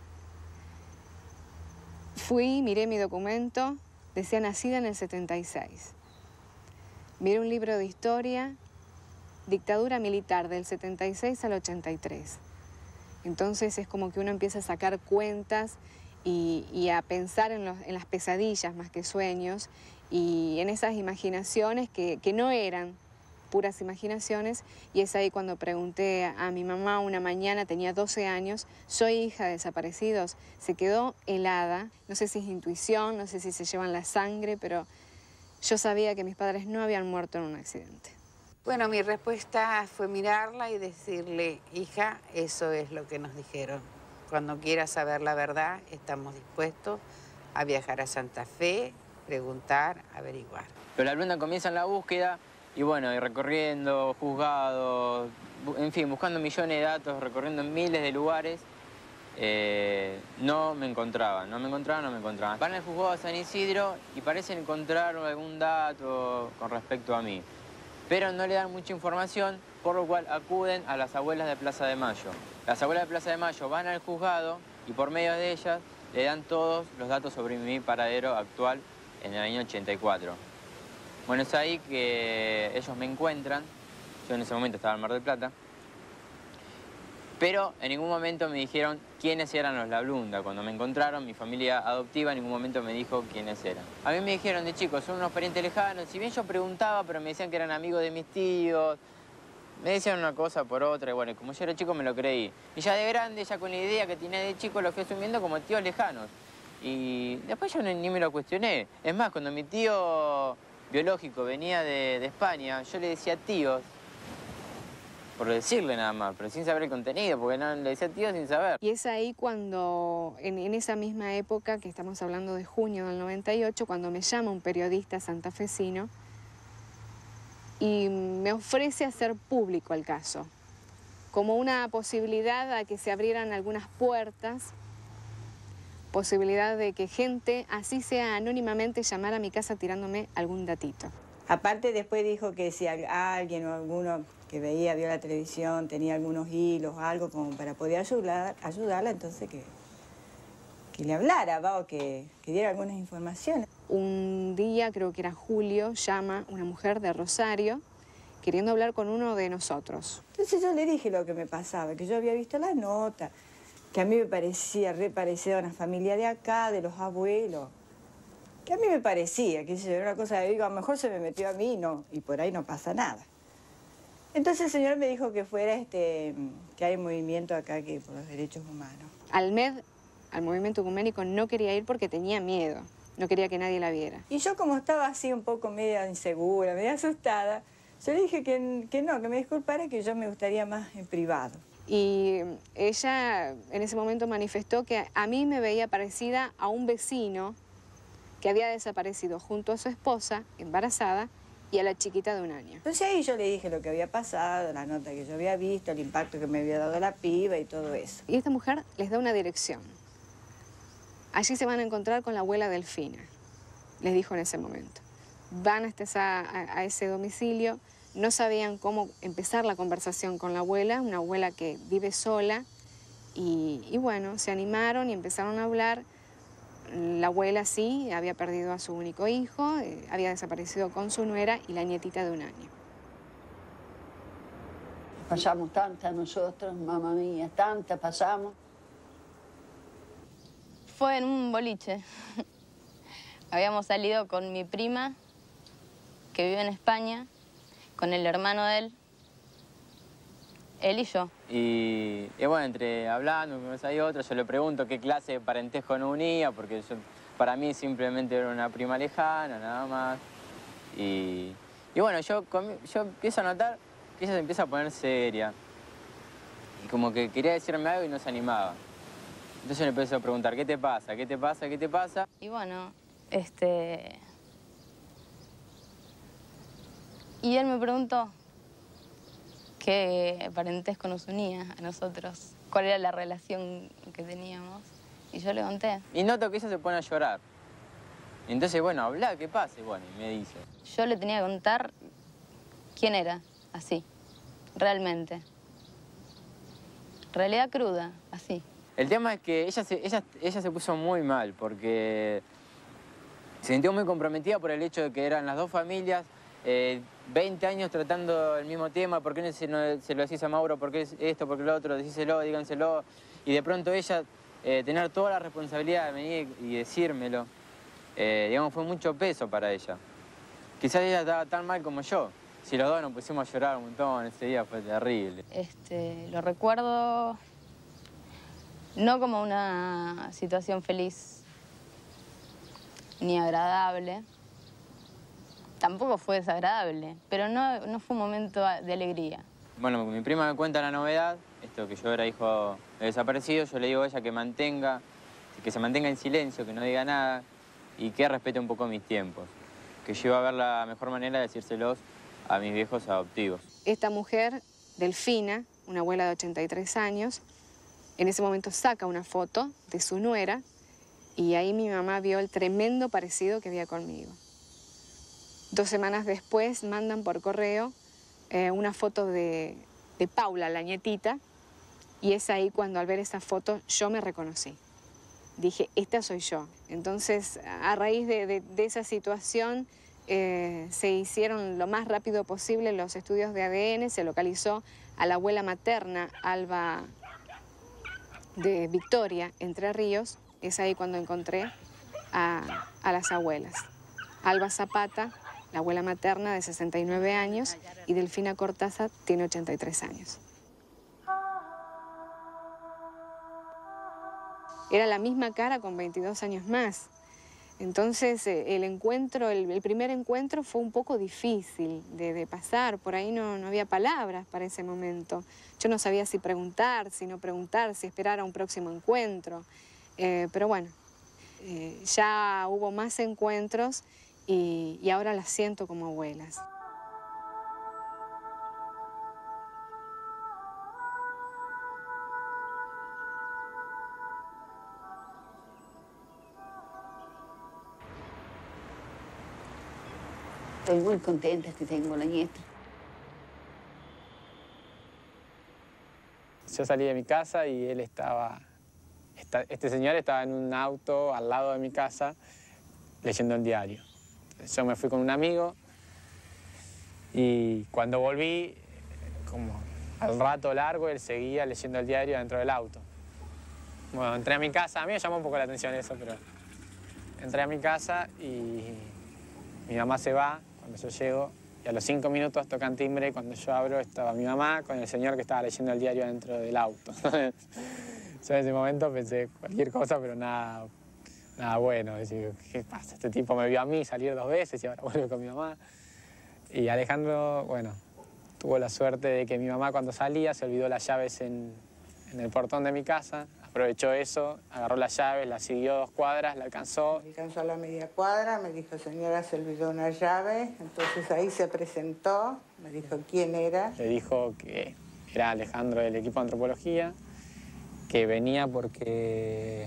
Fui, miré mi documento, decía nacida en el setenta y seis. Miré un libro de historia, dictadura militar del setenta y seis al ochenta y tres. Entonces es como que uno empieza a sacar cuentas y, y a pensar en, los, en las pesadillas más que sueños y en esas imaginaciones que, que no eran puras imaginaciones, y es ahí cuando pregunté a, a mi mamá una mañana, tenía doce años, soy hija de desaparecidos, se quedó helada, no sé si es intuición, no sé si se llevan la sangre, pero yo sabía que mis padres no habían muerto en un accidente. Bueno, mi respuesta fue mirarla y decirle, hija, eso es lo que nos dijeron. Cuando quieras saber la verdad, estamos dispuestos a viajar a Santa Fe, preguntar, averiguar. Pero la alumna comienza en la búsqueda y bueno, y recorriendo juzgados, en fin, buscando millones de datos, recorriendo miles de lugares, eh, no me encontraban, no me encontraban, no me encontraban. Van al juzgado de San Isidro y parecen encontrar algún dato con respecto a mí, pero no le dan mucha información, por lo cual acuden a las abuelas de Plaza de Mayo. Las abuelas de Plaza de Mayo van al juzgado y por medio de ellas le dan todos los datos sobre mi paradero actual en el año ochenta y cuatro. Bueno, es ahí que ellos me encuentran. Yo en ese momento estaba en Mar del Plata. Pero en ningún momento me dijeron quiénes eran los Lablunda. Cuando me encontraron, mi familia adoptiva en ningún momento me dijo quiénes eran. A mí me dijeron de chicos, son unos parientes lejanos. Si bien yo preguntaba, pero me decían que eran amigos de mis tíos. Me decían una cosa por otra. Y bueno, como yo era chico me lo creí. Y ya de grande, ya con la idea que tenía de chico, lo fui asumiendo como tíos lejanos. Y después yo ni, ni me lo cuestioné. Es más, cuando mi tío biológico venía de, de España, yo le decía tíos, por decirle nada más, pero sin saber el contenido, porque no le decía tíos sin saber. Y es ahí cuando, en, en esa misma época, que estamos hablando de junio del noventa y ocho, cuando me llama un periodista santafesino y me ofrece hacer público el caso, como una posibilidad a que se abrieran algunas puertas, posibilidad de que gente, así sea anónimamente, llamara a mi casa tirándome algún datito. Aparte después dijo que si alguien o alguno que veía, vio la televisión, tenía algunos hilos, algo como para poder ayudar, ayudarla, entonces que, que le hablara, ¿va? O que, que diera algunas informaciones. Un día, creo que era julio, llama una mujer de Rosario queriendo hablar con uno de nosotros. Entonces yo le dije lo que me pasaba, que yo había visto la nota, que a mí me parecía re parecida a una familia de acá, de los abuelos. Que a mí me parecía, que era una cosa que digo, a lo mejor se me metió a mí no, y por ahí no pasa nada. Entonces el señor me dijo que fuera, este, que hay movimiento acá que por los derechos humanos. Al M E D, al movimiento ecuménico, no quería ir porque tenía miedo, no quería que nadie la viera. Y yo como estaba así un poco media insegura, media asustada, yo le dije que, que no, que me disculpara, que yo me gustaría más en privado. Y ella en ese momento manifestó que a mí me veía parecida a un vecino que había desaparecido junto a su esposa, embarazada, y a la chiquita de un año. Entonces ahí yo le dije lo que había pasado, la nota que yo había visto, el impacto que me había dado la piba y todo eso. Y esta mujer les da una dirección. Allí se van a encontrar con la abuela Delfina, les dijo en ese momento. Van hasta esa, a, a ese domicilio, no sabían cómo empezar la conversación con la abuela, una abuela que vive sola, y, y bueno, se animaron y empezaron a hablar. La abuela sí, había perdido a su único hijo, eh, había desaparecido con su nuera y la nietita de un año. Pasamos tantas nosotros, mamá mía, tantas pasamos. Fue en un boliche. Habíamos salido con mi prima, que vive en España, con el hermano de él, él y yo. Y, y bueno, entre hablando, una cosa y otra, yo le pregunto qué clase de parentesco nos unía, porque yo, para mí simplemente era una prima lejana, nada más. Y, y bueno, yo, yo empiezo a notar que ella se empieza a poner seria. Y como que quería decirme algo y no se animaba. Entonces le empecé a preguntar, ¿qué te pasa? ¿Qué te pasa? ¿Qué te pasa? Y bueno, este... Y él me preguntó qué parentesco nos unía a nosotros, cuál era la relación que teníamos. Y yo le conté. Y noto que ella se pone a llorar. Entonces, bueno, habla, ¿qué pasa? Y bueno, y me dice. Yo le tenía que contar quién era, así, realmente. Realidad cruda, así. El tema es que ella se, ella, ella se puso muy mal porque se sintió muy comprometida por el hecho de que eran las dos familias, eh, veinte años tratando el mismo tema. ¿Por qué no se, no, se lo decís a Mauro? ¿Por qué es esto? ¿Por qué lo otro? Decíselo, díganselo. Y de pronto ella, eh, tener toda la responsabilidad de venir y decírmelo, eh, digamos, fue mucho peso para ella. Quizás ella estaba tan mal como yo. Si los dos nos pusimos a llorar un montón, ese día fue terrible. Este, lo recuerdo no como una situación feliz ni agradable. Tampoco fue desagradable, pero no, no fue un momento de alegría. Bueno, mi prima me cuenta la novedad, esto que yo era hijo de desaparecido, yo le digo a ella que mantenga, que se mantenga en silencio, que no diga nada y que respete un poco mis tiempos. Que yo iba a ver la mejor manera de decírselos a mis viejos adoptivos. Esta mujer, Delfina, una abuela de ochenta y tres años, en ese momento saca una foto de su nuera y ahí mi mamá vio el tremendo parecido que había conmigo. Dos semanas después mandan por correo eh, una foto de, de Paula, la nietita, y es ahí cuando al ver esa foto yo me reconocí. Dije, esta soy yo. Entonces, a raíz de, de, de esa situación, eh, se hicieron lo más rápido posible los estudios de A D N, se localizó a la abuela materna, Alba de Victoria, Entre Ríos. Es ahí cuando encontré a, a las abuelas. Alba Zapata, la abuela materna de sesenta y nueve años, y Delfina Cortázar tiene ochenta y tres años. Era la misma cara con veintidós años más. Entonces, eh, el encuentro, el, el primer encuentro fue un poco difícil de, de pasar. Por ahí no, no había palabras para ese momento. Yo no sabía si preguntar, si no preguntar, si esperar a un próximo encuentro. Eh, pero bueno, eh, ya hubo más encuentros y, y ahora las siento como abuelas. Estoy muy contenta que tengo la nieta. Yo salí de mi casa y él estaba... Esta, este señor estaba en un auto al lado de mi casa leyendo el diario. Yo me fui con un amigo y cuando volví, como al rato largo, él seguía leyendo el diario dentro del auto. Bueno, entré a mi casa, a mí me llamó un poco la atención eso, pero entré a mi casa y mi mamá se va cuando yo llego y a los cinco minutos tocan timbre y cuando yo abro estaba mi mamá con el señor que estaba leyendo el diario dentro del auto. Yo en ese momento pensé cualquier cosa, pero nada, nada bueno. Decir, ¿qué pasa? Este tipo me vio a mí salir dos veces y ahora vuelve con mi mamá. Y Alejandro, bueno, tuvo la suerte de que mi mamá cuando salía se olvidó las llaves en, en el portón de mi casa. Aprovechó eso, agarró las llaves, la siguió dos cuadras, la alcanzó. Alcanzó a la media cuadra, me dijo, señora, se olvidó una llave. Entonces ahí se presentó, me dijo quién era. Le dijo que era Alejandro del equipo de antropología, que venía porque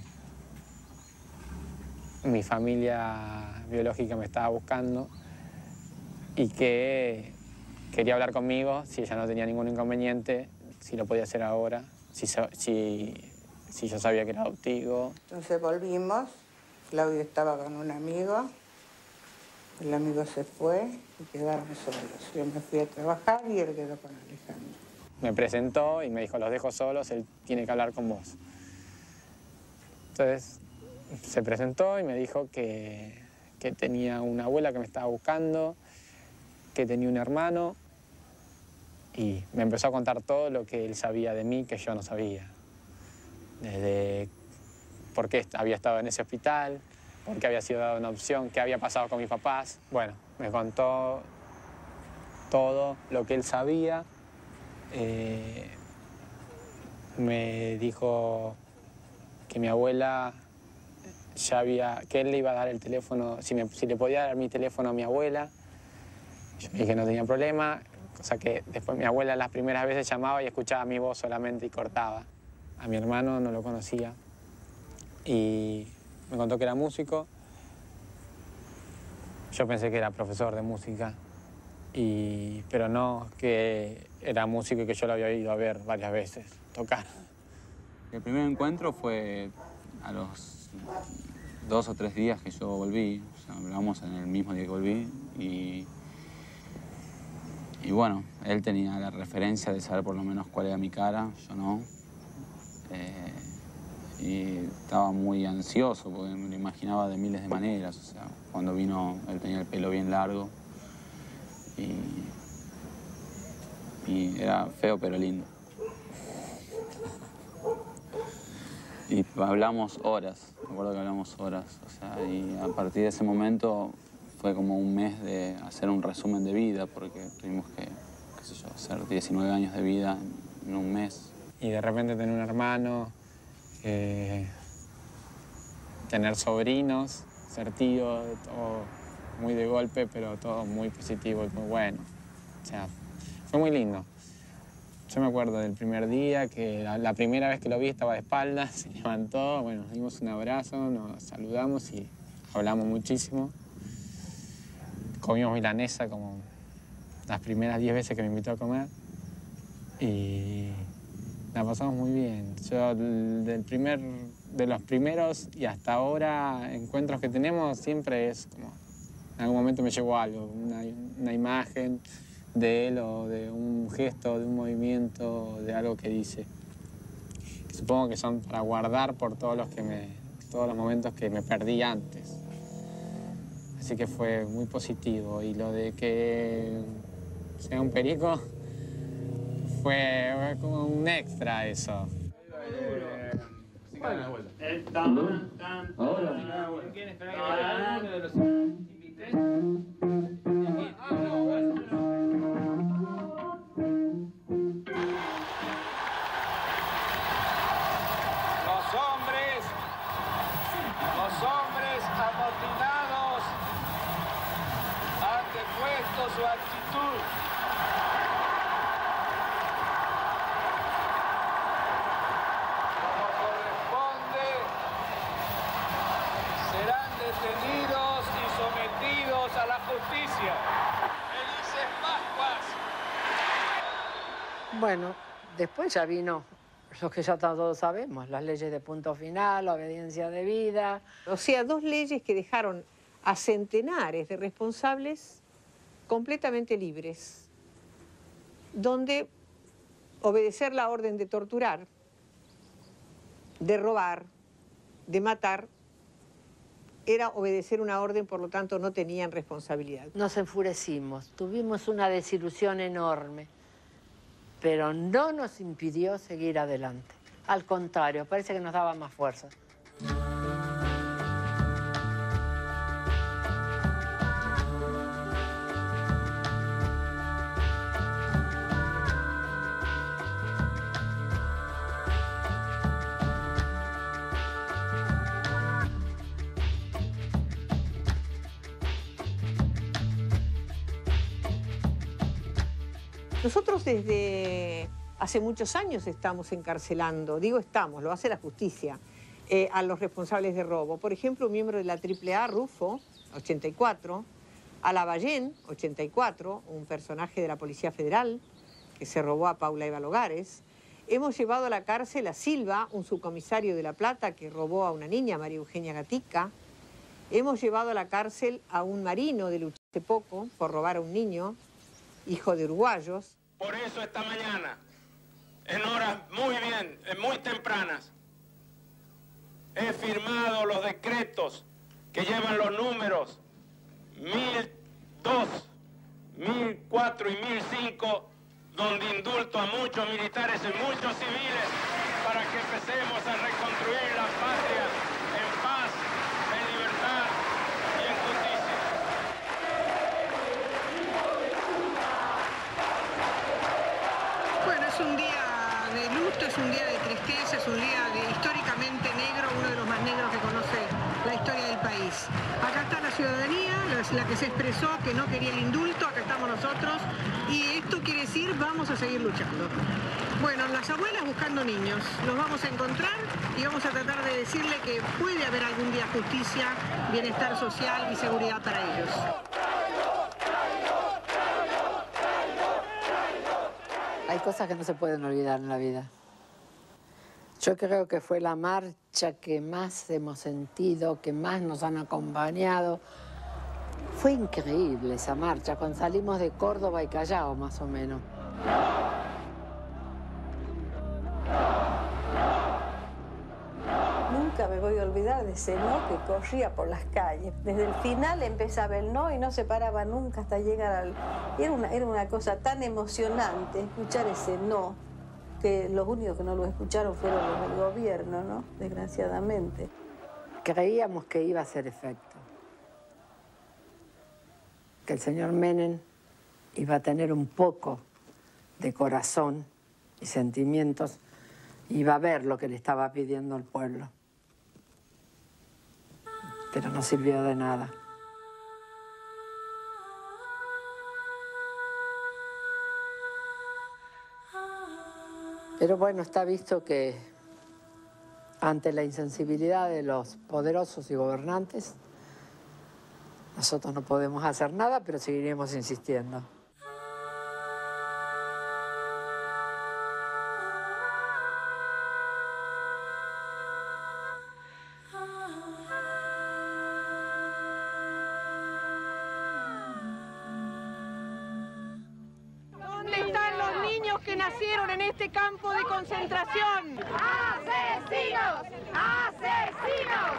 mi familia biológica me estaba buscando y que quería hablar conmigo si ella no tenía ningún inconveniente, si lo podía hacer ahora, si, si, si yo sabía que era adoptivo. Entonces volvimos, Claudio estaba con un amigo, el amigo se fue y quedaron solos. Yo me fui a trabajar y él quedó con Alejandro. Me presentó y me dijo, los dejo solos, él tiene que hablar con vos. Entonces se presentó y me dijo que, que tenía una abuela que me estaba buscando, que tenía un hermano y me empezó a contar todo lo que él sabía de mí que yo no sabía. Desde por qué había estado en ese hospital, por qué había sido dado una opción, qué había pasado con mis papás. Bueno, me contó todo lo que él sabía. Eh, me dijo que mi abuela ya había, que él le iba a dar el teléfono, si, me, si le podía dar mi teléfono a mi abuela. Yo le dije que no tenía problema, cosa que después mi abuela las primeras veces llamaba y escuchaba mi voz solamente y cortaba. A mi hermano no lo conocía y me contó que era músico. Yo pensé que era profesor de música, y, pero no, que era músico y que yo lo había ido a ver varias veces tocar. El primer encuentro fue a los dos o tres días que yo volví, o sea, hablamos en el mismo día que volví, y, y bueno, él tenía la referencia de saber por lo menos cuál era mi cara, yo no. Eh, y estaba muy ansioso porque me lo imaginaba de miles de maneras, o sea, cuando vino él tenía el pelo bien largo y, y era feo pero lindo. Y hablamos horas, me acuerdo que hablamos horas, o sea, y a partir de ese momento fue como un mes de hacer un resumen de vida, porque tuvimos que, qué sé yo, hacer diecinueve años de vida en un mes. Y de repente tener un hermano, eh, tener sobrinos, ser tío, todo muy de golpe, pero todo muy positivo y muy bueno. O sea, fue muy lindo. Yo me acuerdo del primer día, que la, la primera vez que lo vi estaba de espaldas, se levantó, bueno, nos dimos un abrazo, nos saludamos y hablamos muchísimo. Comimos milanesa como las primeras diez veces que me invitó a comer y la pasamos muy bien. Yo del primer, de los primeros y hasta ahora encuentros que tenemos siempre es como, en algún momento me llevó algo, una, una imagen de él o de un gesto, de un movimiento, de algo que dice. Supongo que son para guardar por todos los, que me, todos los momentos que me perdí antes. Así que fue muy positivo. Y lo de que sea un perico fue como un extra eso. ¿Quieren esperar que cada uno de los invité? Su actitud. Como corresponde, serán detenidos y sometidos a la justicia. ¡Felices Pascuas! Bueno, después ya vino lo que ya todos sabemos, las leyes de punto final, la obediencia debida. O sea, dos leyes que dejaron a centenares de responsables completamente libres, donde obedecer la orden de torturar, de robar, de matar, era obedecer una orden, por lo tanto no tenían responsabilidad. Nos enfurecimos, tuvimos una desilusión enorme, pero no nos impidió seguir adelante. Al contrario, parece que nos daba más fuerza. Nosotros desde hace muchos años estamos encarcelando, digo estamos, lo hace la justicia, eh, a los responsables de robo. Por ejemplo, un miembro de la triple A, Rufo, ochenta y cuatro, a Lavallén, ochenta y cuatro, un personaje de la Policía Federal que se robó a Paula Eva Logares. Hemos llevado a la cárcel a Silva, un subcomisario de La Plata que robó a una niña, María Eugenia Gatica. Hemos llevado a la cárcel a un marino de Lucha hace poco por robar a un niño, hijo de uruguayos. Por eso esta mañana, en horas muy bien, muy tempranas, he firmado los decretos que llevan los números mil dos, mil cuatro y mil cinco, donde indulto a muchos militares y muchos civiles para que empecemos a reconstruir la patria en paz, en libertad y en justicia. Bueno, es un día de luto. luto, es un día de tristeza, es un día de, históricamente negro, uno de los más negros que conoce la historia del país. Acá está la ciudadanía, la, la que se expresó que no quería el indulto, acá estamos nosotros, y esto quiere decir vamos a seguir luchando. Bueno, las abuelas buscando niños, los vamos a encontrar y vamos a tratar de decirle que puede haber algún día justicia, bienestar social y seguridad para ellos. Hay cosas que no se pueden olvidar en la vida. Yo creo que fue la marcha que más hemos sentido, que más nos han acompañado. Fue increíble esa marcha, cuando salimos de Córdoba y Callao, más o menos. Nunca me voy a olvidar de ese no que corría por las calles. Desde el final empezaba el no y no se paraba nunca hasta llegar al... Era una, era una cosa tan emocionante escuchar ese no, que los únicos que no lo escucharon fueron los del gobierno, ¿no? Desgraciadamente. Creíamos que iba a hacer efecto. Que el señor Menem iba a tener un poco de corazón y sentimientos, iba a ver lo que le estaba pidiendo el pueblo. Pero no sirvió de nada. Pero bueno, está visto que ante la insensibilidad de los poderosos y gobernantes, nosotros no podemos hacer nada, pero seguiremos insistiendo. ¿Dónde están los niños que nacieron en este campo de concentración? ¡Asesinos! ¡Asesinos!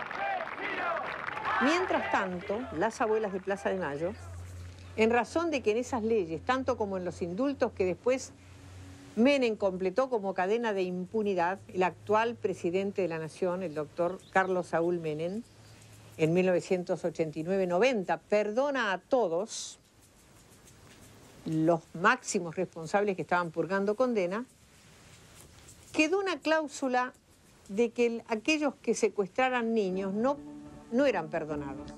Mientras tanto, las abuelas de Plaza de Mayo, en razón de que en esas leyes, tanto como en los indultos que después Menem completó como cadena de impunidad, el actual presidente de la Nación, el doctor Carlos Saúl Menem, en mil novecientos ochenta y nueve noventa, perdona a todos los máximos responsables que estaban purgando condena, quedó una cláusula de que el, aquellos que secuestraran niños no, no eran perdonados.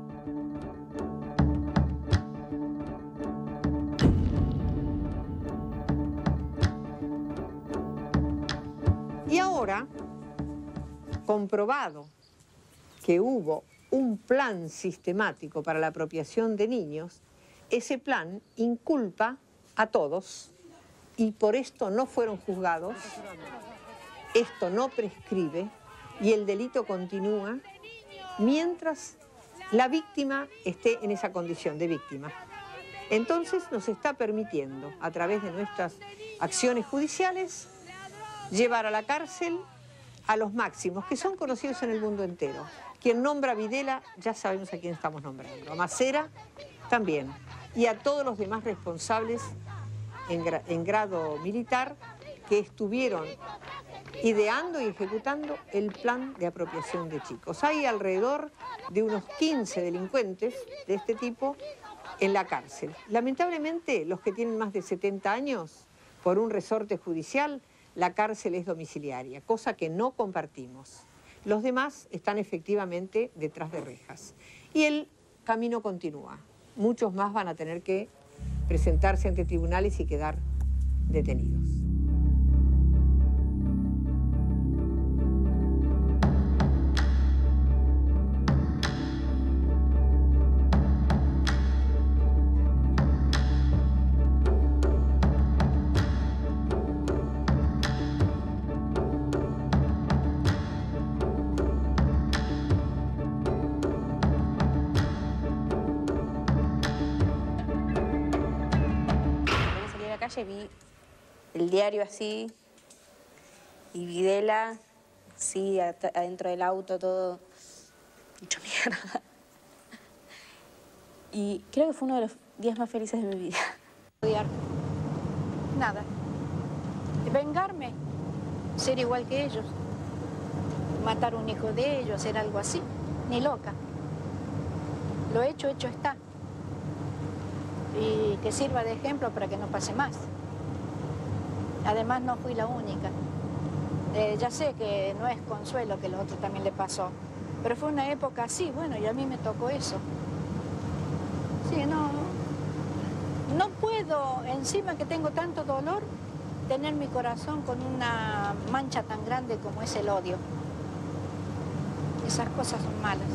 Y ahora, comprobado que hubo un plan sistemático para la apropiación de niños, ese plan inculpa a todos y por esto no fueron juzgados, esto no prescribe y el delito continúa mientras la víctima esté en esa condición de víctima. Entonces nos está permitiendo, a través de nuestras acciones judiciales, llevar a la cárcel a los máximos, que son conocidos en el mundo entero. Quien nombra a Videla, ya sabemos a quién estamos nombrando. A Macera, también. Y a todos los demás responsables en, gra en grado militar que estuvieron ideando y ejecutando el plan de apropiación de chicos. Hay alrededor de unos quince delincuentes de este tipo en la cárcel. Lamentablemente, los que tienen más de setenta años, por un resorte judicial, la cárcel es domiciliaria, cosa que no compartimos. Los demás están efectivamente detrás de rejas. Y el camino continúa. Muchos más van a tener que presentarse ante tribunales y quedar detenidos. Vi el diario así y Videla sí, adentro del auto, todo hecho mierda. Y creo que fue uno de los días más felices de mi vida. Odiar. Nada. Vengarme. Ser igual que ellos. Matar un hijo de ellos, hacer algo así. Ni loca. Lo hecho, hecho está. Y que sirva de ejemplo para que no pase más. Además no fui la única. Eh, ya sé que no es Consuelo, que a los otros también le pasó, pero fue una época así, bueno, y a mí me tocó eso. Sí, no, no puedo, encima que tengo tanto dolor, tener mi corazón con una mancha tan grande como es el odio. Esas cosas son malas.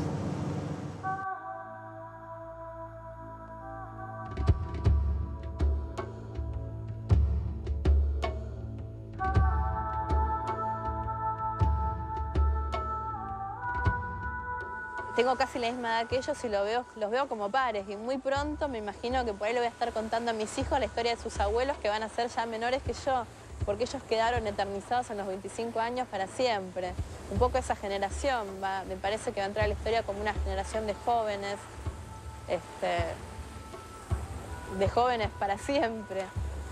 Tengo casi la misma edad que ellos y lo veo, los veo como pares. Y muy pronto me imagino que por ahí le voy a estar contando a mis hijos la historia de sus abuelos, que van a ser ya menores que yo, porque ellos quedaron eternizados en los veinticinco años para siempre. Un poco esa generación, va, me parece que va a entrar a la historia como una generación de jóvenes, este, de jóvenes para siempre.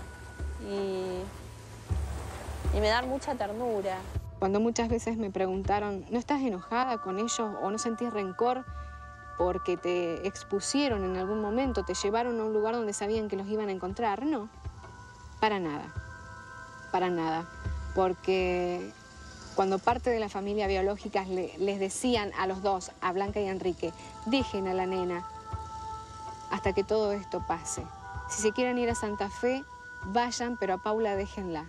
Y, y me dan mucha ternura. Cuando muchas veces me preguntaron, ¿no estás enojada con ellos o no sentís rencor porque te expusieron en algún momento, te llevaron a un lugar donde sabían que los iban a encontrar? No, para nada, para nada. Porque cuando parte de la familia biológica le, les decían a los dos, a Blanca y a Enrique, dejen a la nena hasta que todo esto pase. Si se quieren ir a Santa Fe, vayan, pero a Paula déjenla.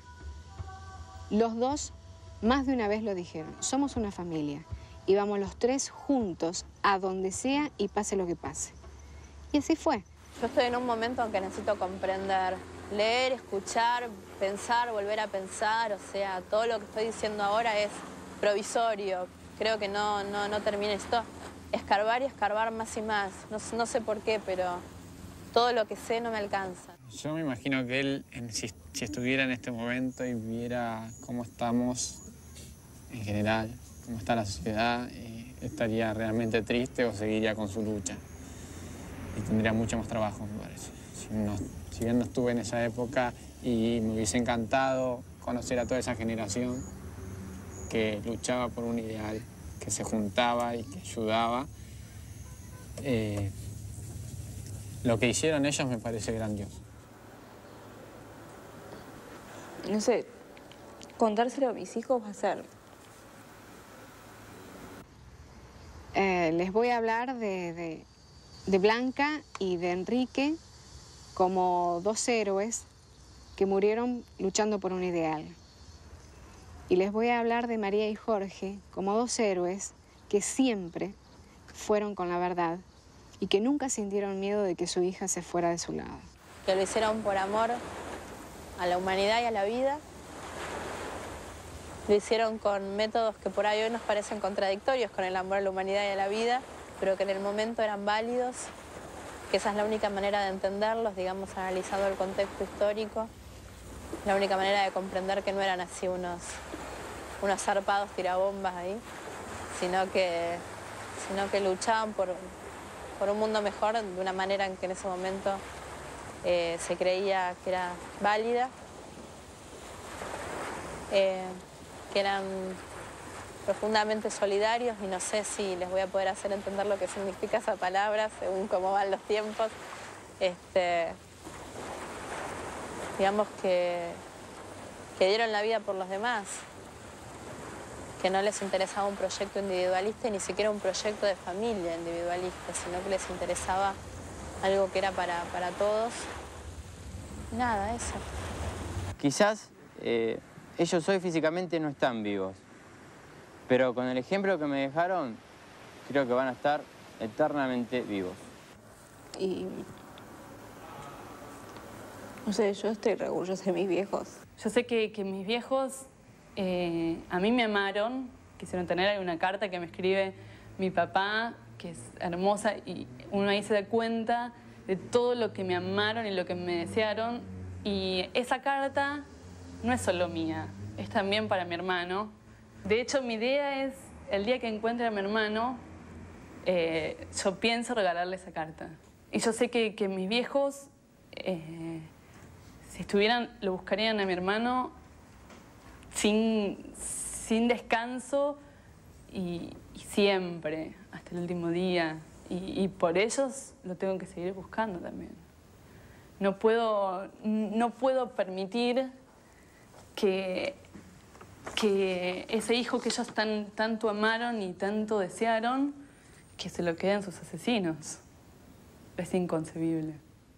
Los dos más de una vez lo dijeron, somos una familia y vamos los tres juntos a donde sea y pase lo que pase. Y así fue. Yo estoy en un momento en que necesito comprender, leer, escuchar, pensar, volver a pensar. O sea, todo lo que estoy diciendo ahora es provisorio. Creo que no, no, no termina esto. Escarbar y escarbar más y más. No, no sé por qué, pero todo lo que sé no me alcanza. Yo me imagino que él, en, si, si estuviera en este momento y viera cómo estamos en general, cómo está la sociedad, eh, estaría realmente triste o seguiría con su lucha. Y tendría mucho más trabajo, me parece. Si, no, si bien no estuve en esa época y me hubiese encantado conocer a toda esa generación que luchaba por un ideal, que se juntaba y que ayudaba, eh, lo que hicieron ellos me parece grandioso. No sé, contárselo a mis hijos va a ser... Eh, les voy a hablar de, de, de Blanca y de Enrique como dos héroes que murieron luchando por un ideal. Y les voy a hablar de María y Jorge como dos héroes que siempre fueron con la verdad y que nunca sintieron miedo de que su hija se fuera de su lado. Que lo hicieron por amor a la humanidad y a la vida. Lo hicieron con métodos que por ahí hoy nos parecen contradictorios con el amor a la humanidad y a la vida, pero que en el momento eran válidos, que esa es la única manera de entenderlos, digamos, analizando el contexto histórico, la única manera de comprender que no eran así unos, unos zarpados tirabombas ahí, sino que, sino que luchaban por, por un mundo mejor de una manera en que en ese momento eh, se creía que era válida. Eh, que eran profundamente solidarios y no sé si les voy a poder hacer entender lo que significa esa palabra según cómo van los tiempos. Este, digamos que, que dieron la vida por los demás, que no les interesaba un proyecto individualista y ni siquiera un proyecto de familia individualista, sino que les interesaba algo que era para, para todos. Nada, eso. Quizás... Eh... Ellos hoy físicamente no están vivos, pero con el ejemplo que me dejaron, creo que van a estar eternamente vivos. Y... no sé, yo estoy re orgullosa de mis viejos. Yo sé que, que mis viejos eh, a mí me amaron, quisieron tener ahí una carta que me escribe mi papá, que es hermosa, y uno ahí se da cuenta de todo lo que me amaron y lo que me desearon, y esa carta no es solo mía, es también para mi hermano. De hecho, mi idea es, el día que encuentre a mi hermano, eh, yo pienso regalarle esa carta. Y yo sé que, que mis viejos, eh, si estuvieran, lo buscarían a mi hermano sin, sin descanso y, y siempre, hasta el último día. Y, y por ellos lo tengo que seguir buscando también. No puedo, no puedo permitir que, que ese hijo que ellos tan, tanto amaron y tanto desearon, que se lo queden sus asesinos. Es inconcebible.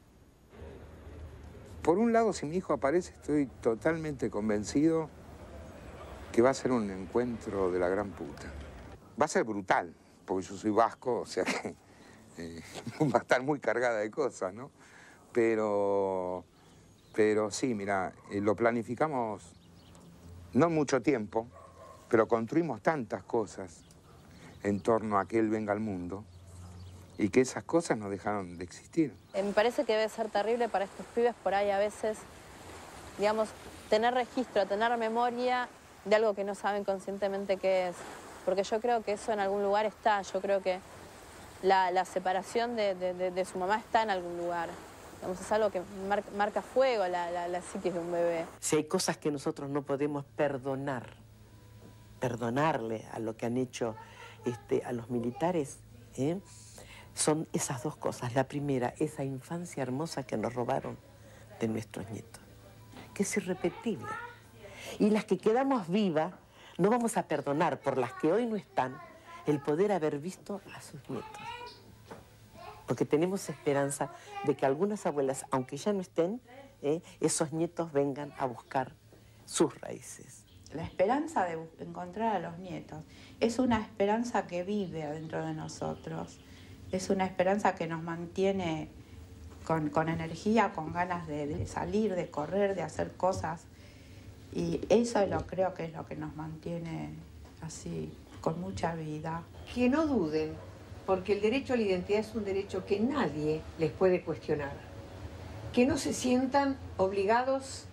Por un lado, si mi hijo aparece, estoy totalmente convencido que va a ser un encuentro de la gran puta. Va a ser brutal, porque yo soy vasco, o sea que eh, va a estar muy cargada de cosas, ¿no? Pero, pero sí, mira, eh, lo planificamos no mucho tiempo, pero construimos tantas cosas en torno a que él venga al mundo y que esas cosas no dejaron de existir. Eh, me parece que debe ser terrible para estos pibes por ahí a veces, digamos, tener registro, tener memoria de algo que no saben conscientemente qué es. Porque yo creo que eso en algún lugar está, yo creo que la, la separación de, de, de, de su mamá está en algún lugar. Digamos, es algo que mar, marca fuego la, la, la psiquis de un bebé. Si hay cosas que nosotros no podemos perdonar, perdonarle a lo que han hecho este, a los militares, ¿eh? Son esas dos cosas. La primera, esa infancia hermosa que nos robaron de nuestros nietos, que es irrepetible. Y las que quedamos vivas, no vamos a perdonar por las que hoy no están, el poder haber visto a sus nietos. Porque tenemos esperanza de que algunas abuelas, aunque ya no estén, ¿eh? esos nietos vengan a buscar sus raíces. La esperanza de encontrar a los nietos es una esperanza que vive adentro de nosotros. Es una esperanza que nos mantiene con, con energía, con ganas de, de salir, de correr, de hacer cosas. Y eso lo creo que es lo que nos mantiene así, con mucha vida. Que no duden, porque el derecho a la identidad es un derecho que nadie les puede cuestionar. Que no se sientan obligados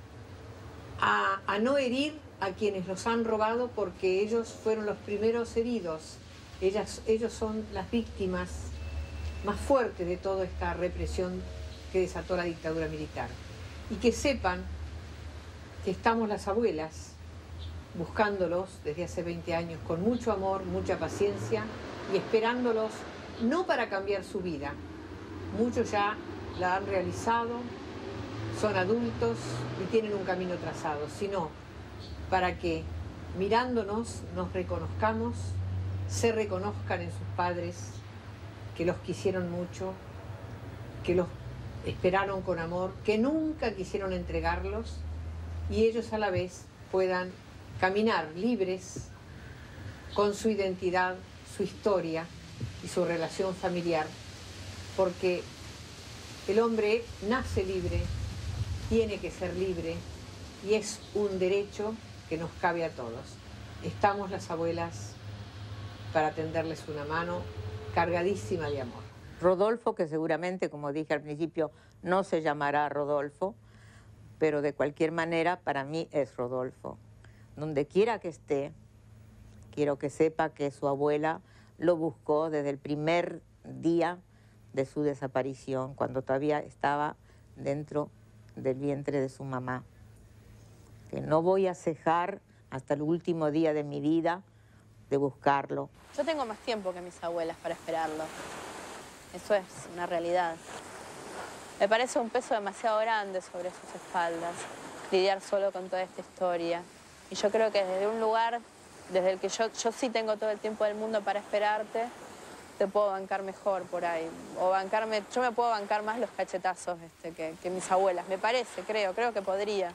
a, a no herir a quienes los han robado porque ellos fueron los primeros heridos. Ellas, ellos son las víctimas más fuertes de toda esta represión que desató la dictadura militar. Y que sepan que estamos las abuelas buscándolos desde hace veinte años con mucho amor, mucha paciencia y esperándolos no para cambiar su vida. Muchos ya la han realizado, son adultos y tienen un camino trazado, sino para que mirándonos nos reconozcamos, se reconozcan en sus padres, que los quisieron mucho, que los esperaron con amor, que nunca quisieron entregarlos y ellos a la vez puedan caminar libres con su identidad, su historia y su relación familiar, porque el hombre nace libre, tiene que ser libre y es un derecho que nos cabe a todos. Estamos las abuelas para tenderles una mano cargadísima de amor. Rodolfo, que seguramente, como dije al principio, no se llamará Rodolfo, pero de cualquier manera para mí es Rodolfo. Donde quiera que esté, quiero que sepa que su abuela lo buscó desde el primer día de su desaparición, cuando todavía estaba dentro del vientre de su mamá. Que no voy a cejar hasta el último día de mi vida de buscarlo. Yo tengo más tiempo que mis abuelas para esperarlo. Eso es una realidad. Me parece un peso demasiado grande sobre sus espaldas, lidiar solo con toda esta historia. Y yo creo que desde un lugar, desde el que yo, yo sí tengo todo el tiempo del mundo para esperarte, te puedo bancar mejor por ahí. O bancarme, yo me puedo bancar más los cachetazos este, que, que mis abuelas. Me parece, creo, creo que podría.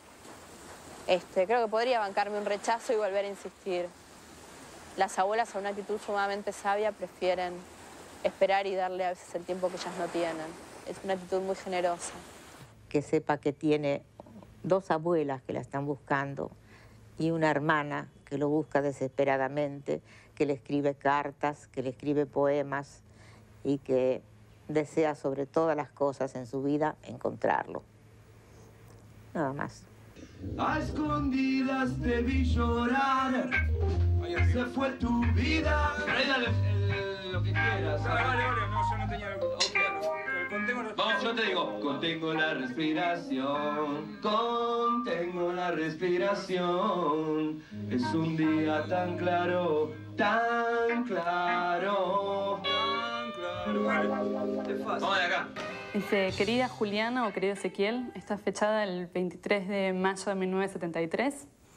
Este, creo que podría bancarme un rechazo y volver a insistir. Las abuelas, a una actitud sumamente sabia, prefieren esperar y darle a veces el tiempo que ellas no tienen. Es una actitud muy generosa. Que sepa que tiene dos abuelas que la están buscando y una hermana que lo busca desesperadamente, que le escribe cartas, que le escribe poemas y que desea sobre todas las cosas en su vida encontrarlo. Nada más. A escondidas te vi llorar, se fue tu vida. Ahí dale el, lo que quieras. Vale, vale, vale, no, yo no tenía lo que... Okay, contengo la... Vamos, yo te digo. Contengo la respiración, contengo la respiración. Es un día tan claro, tan claro, tan claro. Vale, es fácil. Vamos de acá. Dice, querida Juliana o querido Ezequiel, está fechada el veintitrés de mayo de mil novecientos setenta y tres.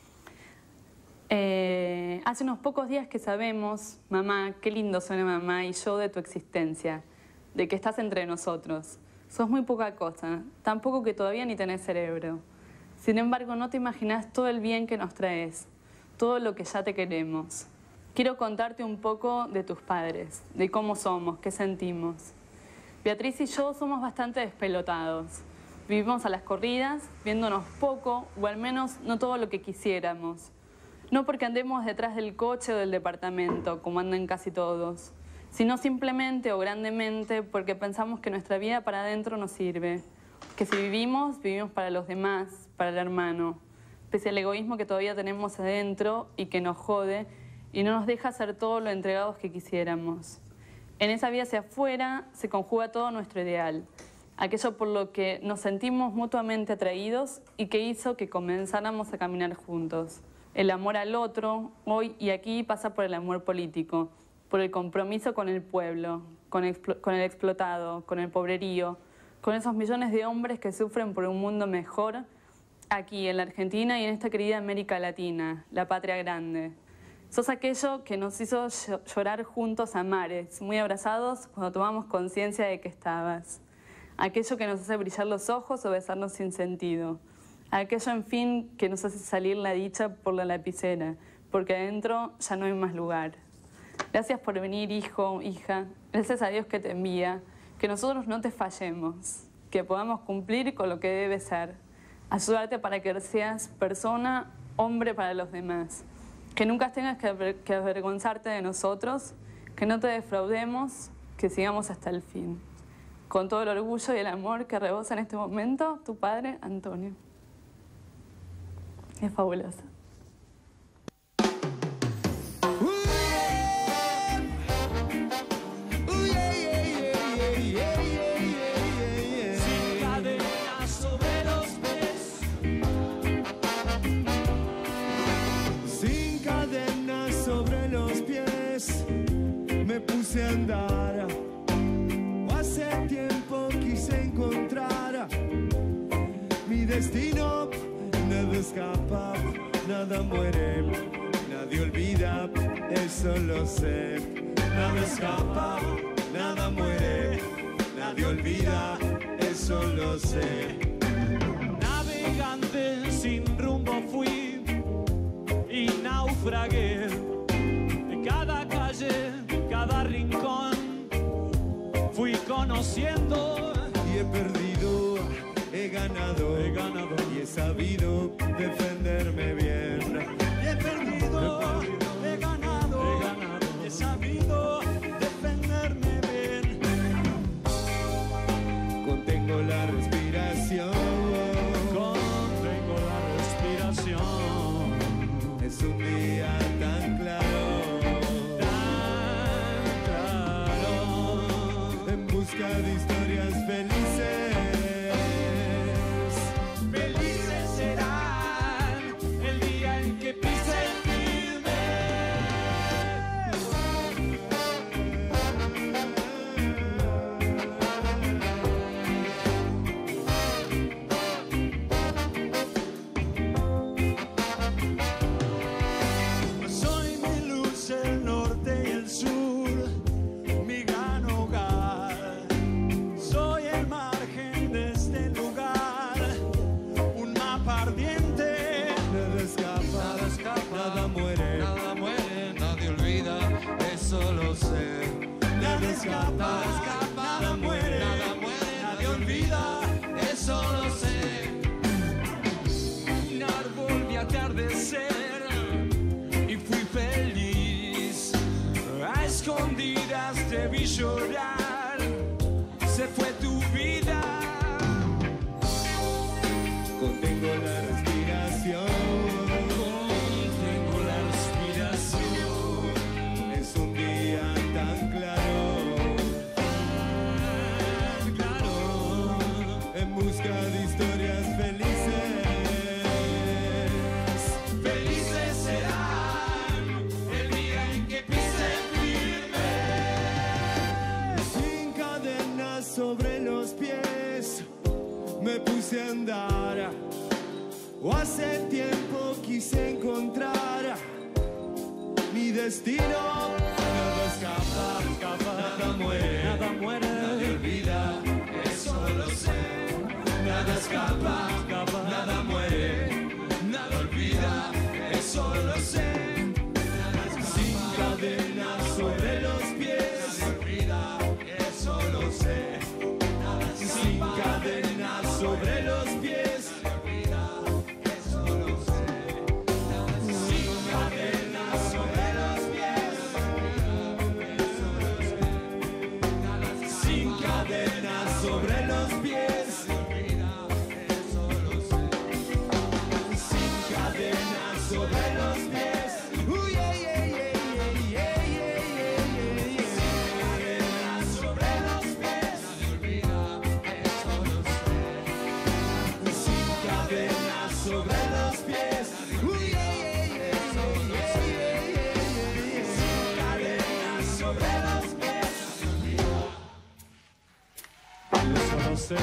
Eh, hace unos pocos días que sabemos, mamá, qué lindo suena mamá y yo, de tu existencia, de que estás entre nosotros. Sos muy poca cosa, tan poco que todavía ni tenés cerebro. Sin embargo, no te imaginás todo el bien que nos traes, todo lo que ya te queremos. Quiero contarte un poco de tus padres, de cómo somos, qué sentimos. Beatriz y yo somos bastante despelotados. Vivimos a las corridas, viéndonos poco, o al menos no todo lo que quisiéramos. No porque andemos detrás del coche o del departamento, como andan casi todos, sino simplemente o grandemente porque pensamos que nuestra vida para adentro nos sirve. Que si vivimos, vivimos para los demás, para el hermano. Pese al egoísmo que todavía tenemos adentro y que nos jode y no nos deja hacer todo lo entregados que quisiéramos. En esa vida hacia afuera se conjuga todo nuestro ideal, aquello por lo que nos sentimos mutuamente atraídos y que hizo que comenzáramos a caminar juntos. El amor al otro, hoy y aquí, pasa por el amor político, por el compromiso con el pueblo, con el, con el explotado, con el pobrerío, con esos millones de hombres que sufren por un mundo mejor aquí en la Argentina y en esta querida América Latina, la patria grande. Sos aquello que nos hizo llorar juntos a mares, muy abrazados cuando tomamos conciencia de que estabas. Aquello que nos hace brillar los ojos o besarnos sin sentido. Aquello, en fin, que nos hace salir la dicha por la lapicera, porque adentro ya no hay más lugar. Gracias por venir, hijo, hija. Gracias a Dios que te envía. Que nosotros no te fallemos. Que podamos cumplir con lo que debe ser. Ayudarte para que seas persona, hombre para los demás. Que nunca tengas que, aver que avergonzarte de nosotros. Que no te defraudemos. Que sigamos hasta el fin. Con todo el orgullo y el amor que rebosa en este momento, tu padre, Antonio. Es fabulosa. Sin cadenas sobre los pies, sin cadenas sobre los pies, me puse a andar. Hace tiempo quise encontrar mi destino. Nada escapa, nada muere, nadie olvida, eso lo sé. Nada escapa, nada muere, nadie olvida, eso lo sé. Navegante sin rumbo fui y naufragué. De cada calle, cada rincón fui conociendo y he perdido. He ganado, he ganado y he sabido defenderme bien. Y he perdido, he ganado, he ganado y he sabido defenderme bien. Contengo la respiración, contengo la respiración. Es un día tan claro, tan claro, en busca de historias felices. Escapa, escapa, nada muere, nada muere, nadie olvida, eso lo sé. Un árbol vi atardecer y fui feliz. A escondidas te vi llorar, se fue tu vida. Contengo la respiración, contengo la respiración. Es un día tan claro. Busca de historias felices. Felices serán el día en que pise firme. Sin cadenas sobre los pies, me puse a andar. O hace tiempo quise encontrar destino. Nada escapa, escapa, nada muere, nada muere, nadie olvida, eso lo sé. Nada escapa, escapa, nada muere, nada olvida, eso lo sé. Sin cadenas sobre los pies, nada olvida, eso lo sé. Sin cadenas sobre los pies, nada olvida, eso lo sé. Sin cadenas sobre los pies, eso lo sé. Sin cadenas sobre los pies. Sobre los pies, uy, yeah, yeah, yeah, yeah, yeah, yeah, yeah, yeah. Sin cadenas sobre los pies, nadie olvida, eso lo sé. Sin cadenas sobre los pies, uy, yeah, yeah, yeah, eso lo sé. Sin cadenas sobre los pies, eso lo sé.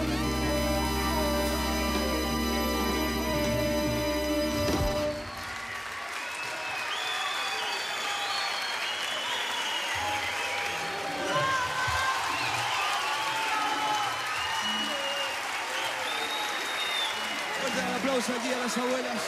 Aplausos aquí a las abuelas.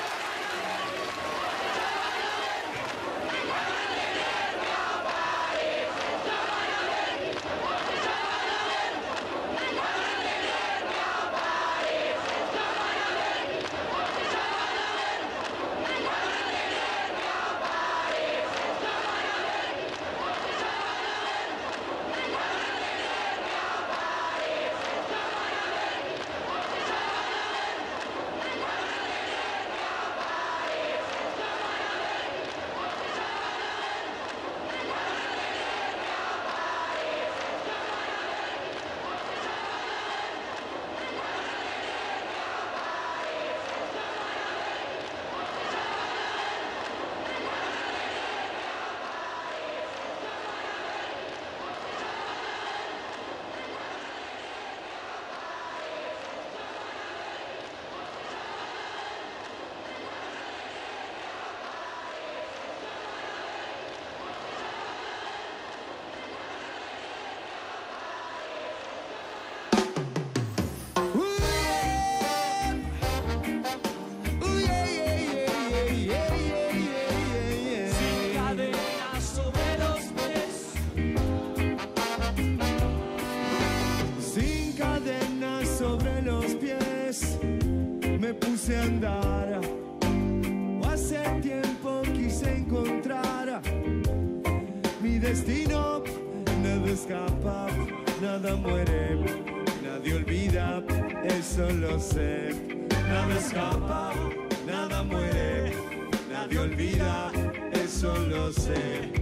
Quise andar, o hace tiempo quise encontrar mi destino. Nada escapa, nada muere, nadie olvida, eso lo sé. Nada escapa, nada muere, nadie olvida, eso lo sé.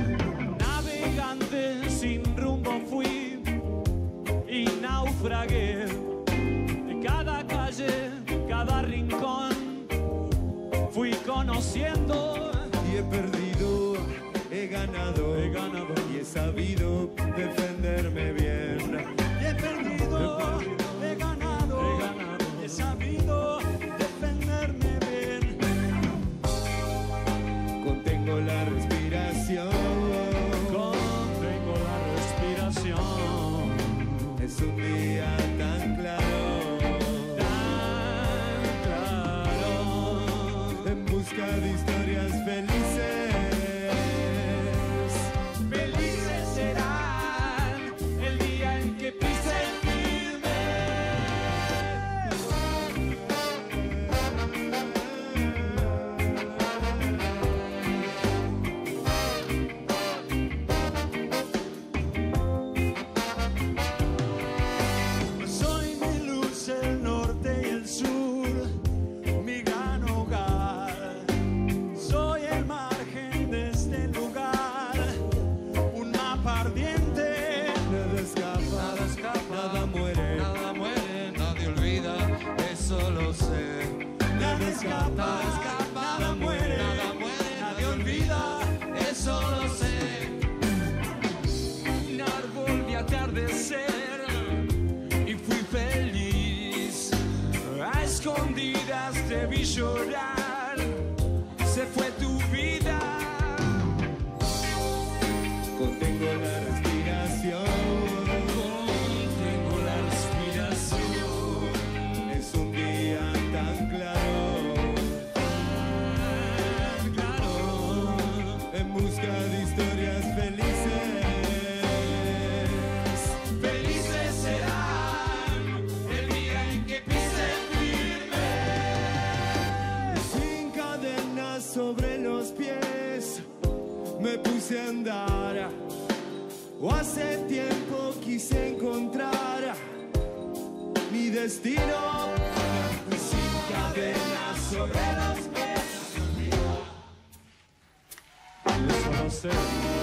Navegante sin rumbo fui y naufragué. De cada calle, cada rincón fui conociendo y he perdido, he ganado, he ganado y he sabido defenderme bien. Y he perdido, he, he ganado, he ganado, he sabido defenderme bien. Contengo la respiración, contengo la respiración. Es un día tan claro. Busca de historias felices. Felices serán el día en que pise firme. Soy mi luz, el norte y el sur, mi gran hogar. Soy el margen de este lugar, un mapa ardiente. Nada escapa, nada escapa, nada muere, nada muere, nadie olvida, eso lo sé. Nada escapa, nada escapa, nada muere, nada muere, nadie olvida, eso lo sé. Un árbol de atardecer y fui feliz, a escondidas te vi llorar. Se fue tu vida, quise andar, o hace tiempo quise encontrar mi destino, y sin cadenas sobre los pies. Yo solo sé